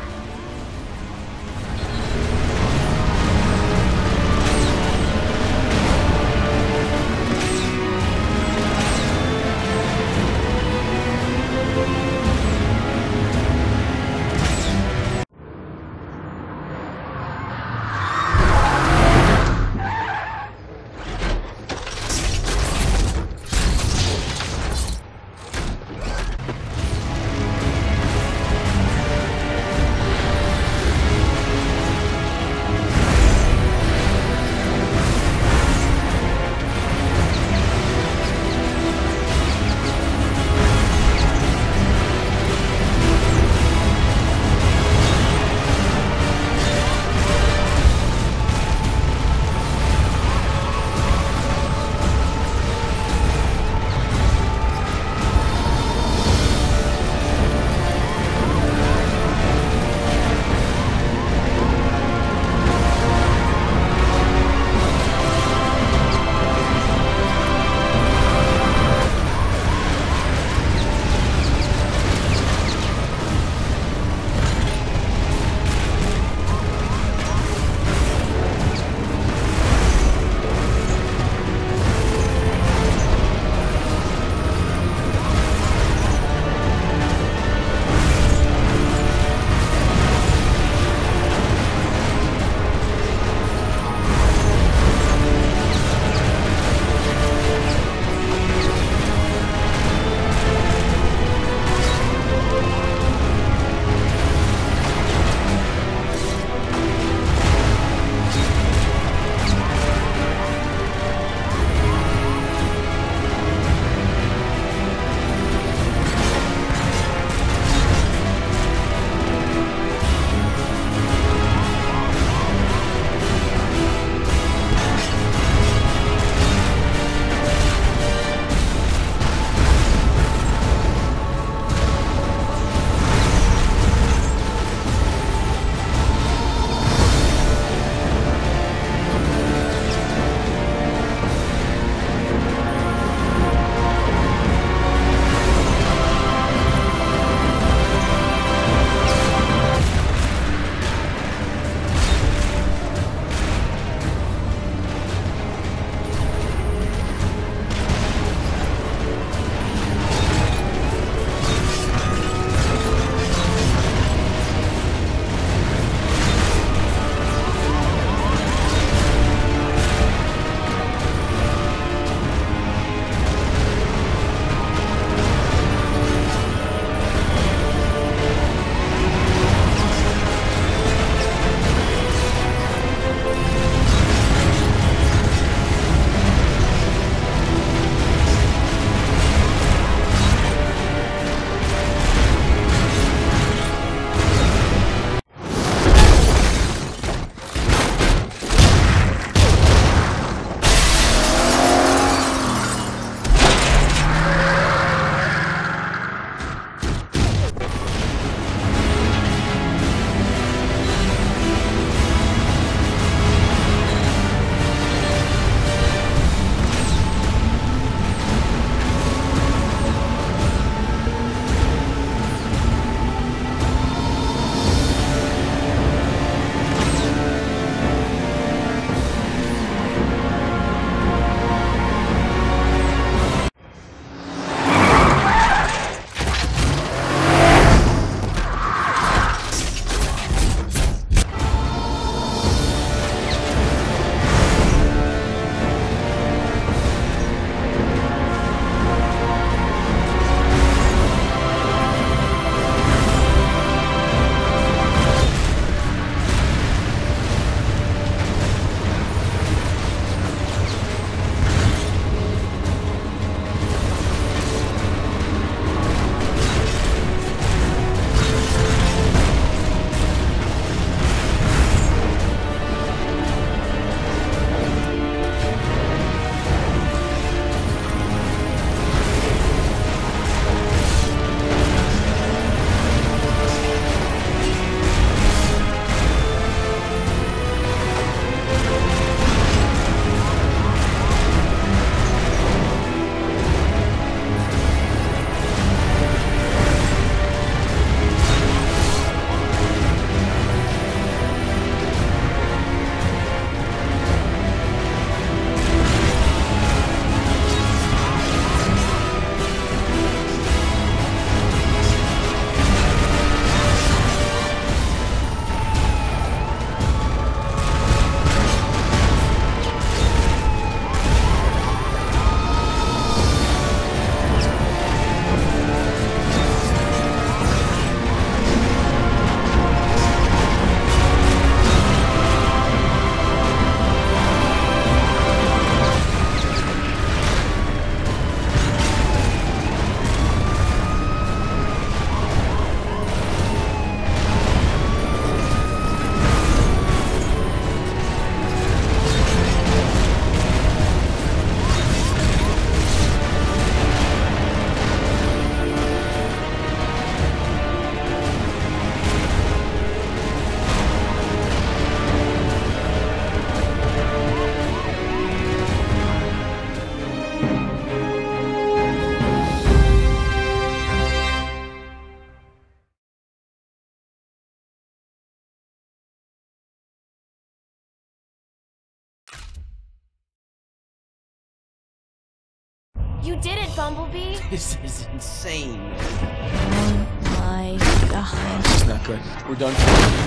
Speaker 8: You did it, Bumblebee!
Speaker 3: This is insane.
Speaker 8: Oh my god.
Speaker 3: This is not good. We're done.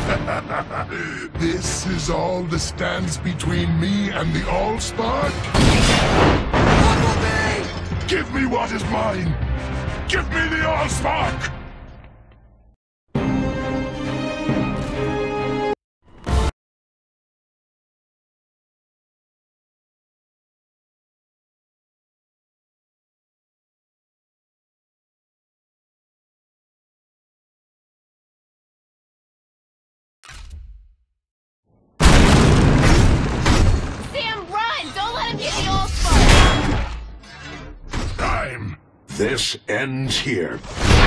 Speaker 12: This is all that stands between me and the Allspark? Bumblebee! Give me what is mine! Give me the Allspark!
Speaker 1: This ends here.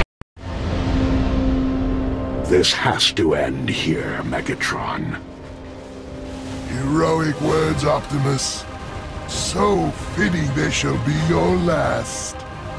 Speaker 1: This has to end here, Megatron.
Speaker 12: Heroic words, Optimus. So fitting they shall be your last.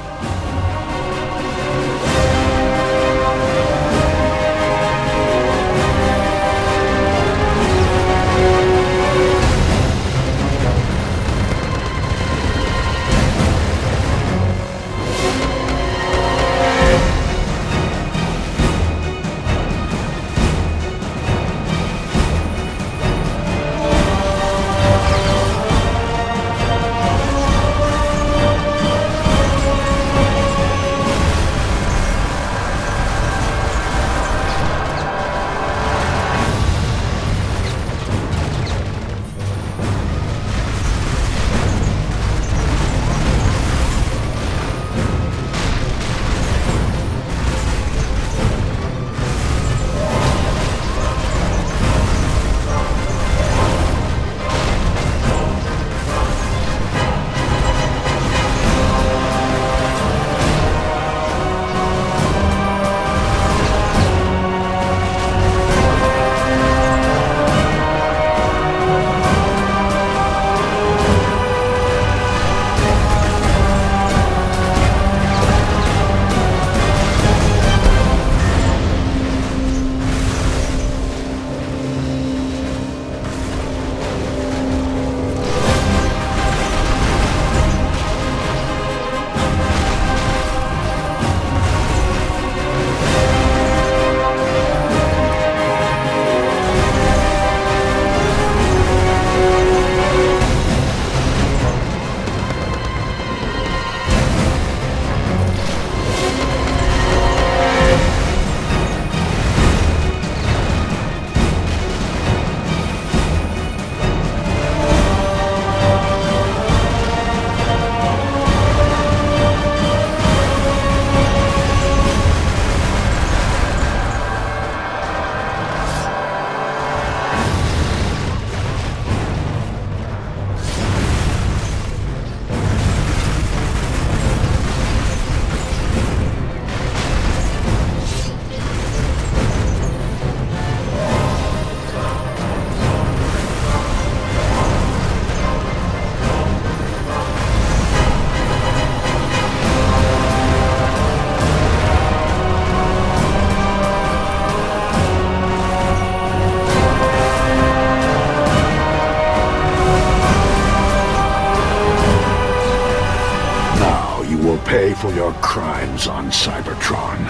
Speaker 1: Pay for your crimes on Cybertron.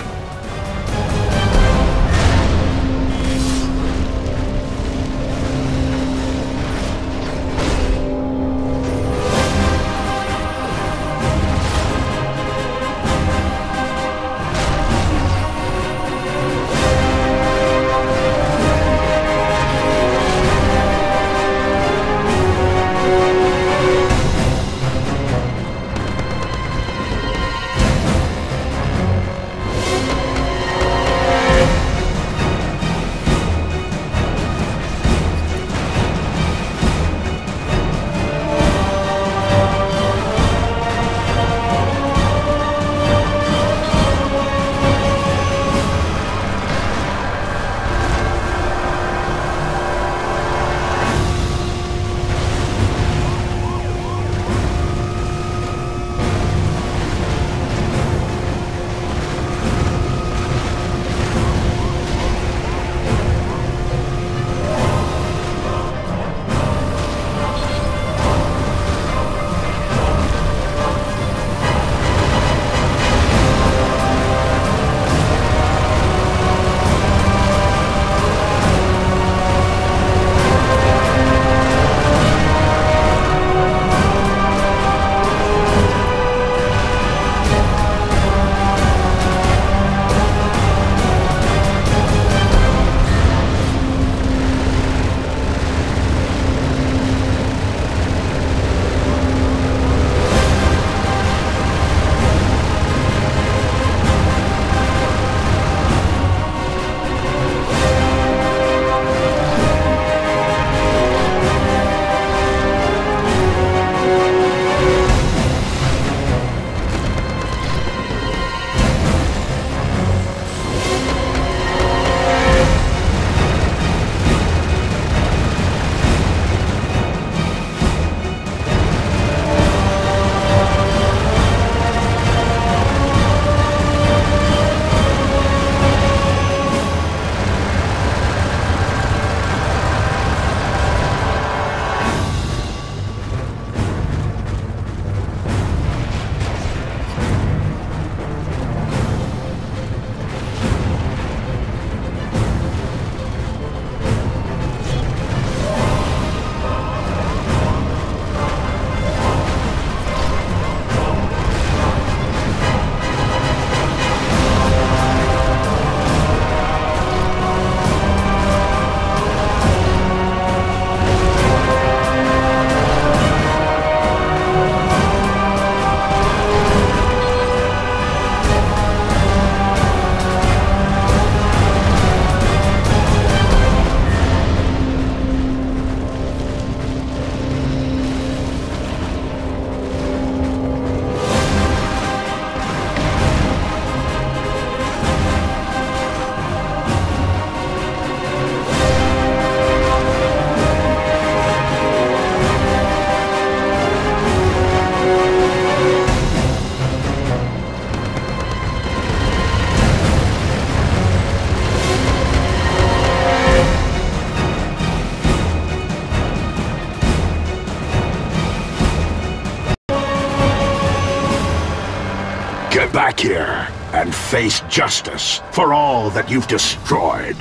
Speaker 1: here and face justice for all that you've destroyed.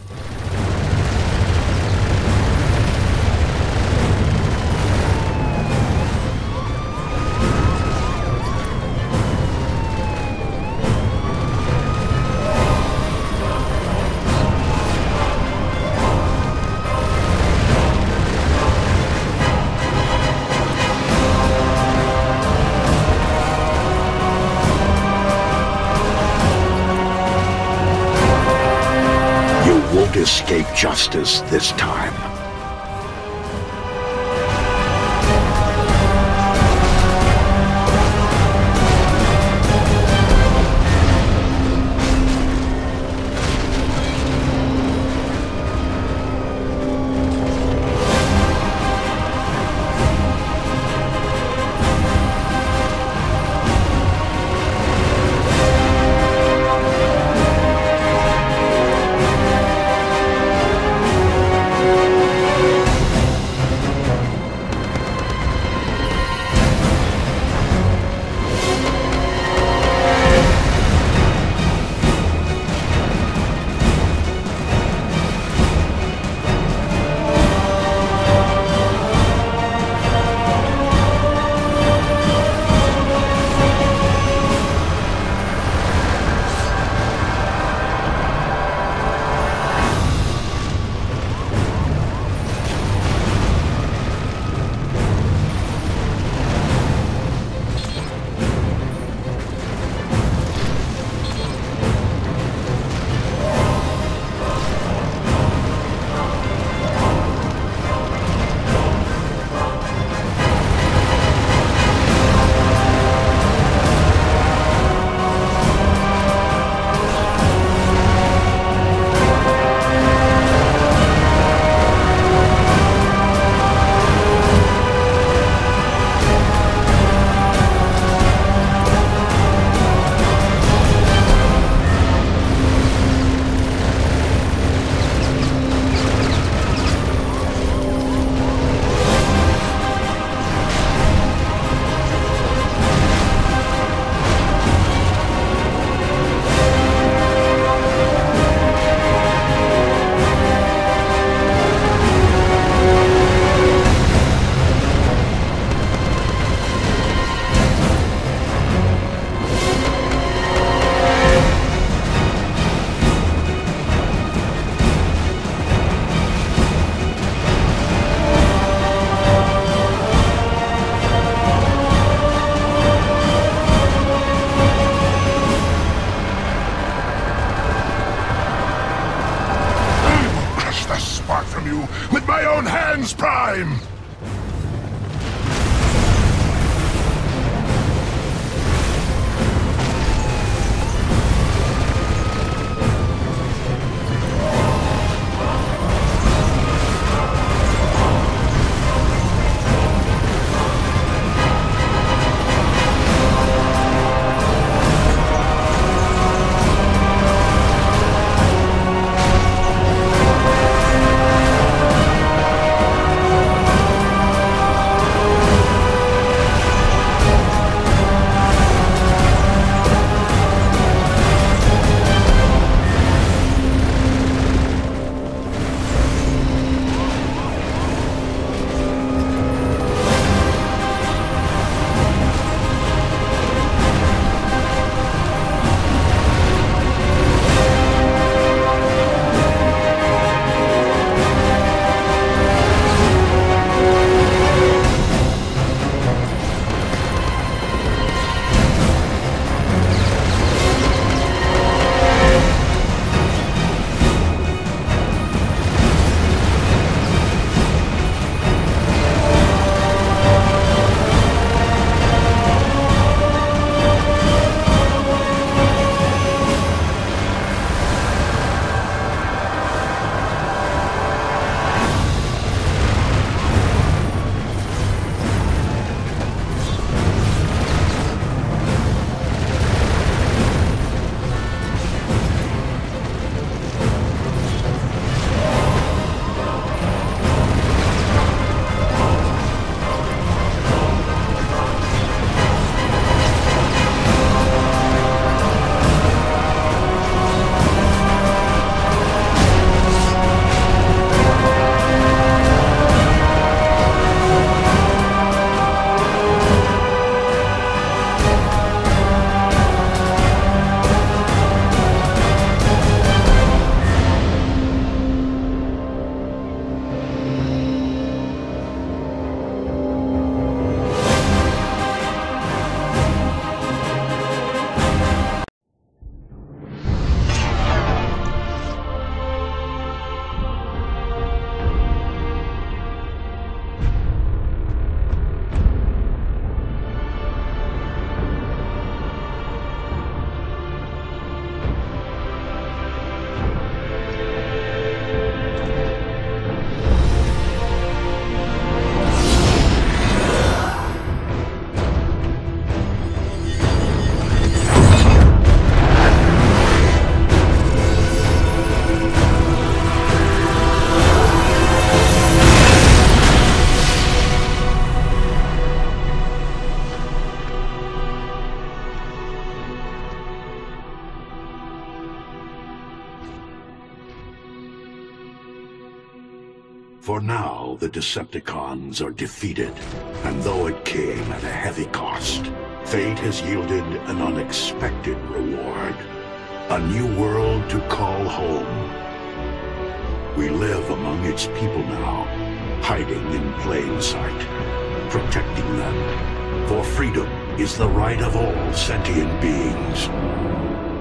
Speaker 1: Escape justice this time.
Speaker 12: With my own hands, Prime!
Speaker 1: For now, the Decepticons are defeated, and though it came at a heavy cost, fate has yielded an unexpected reward. A new world to call home. We live among its people now, hiding in plain sight, protecting them. For freedom is the right of all sentient beings.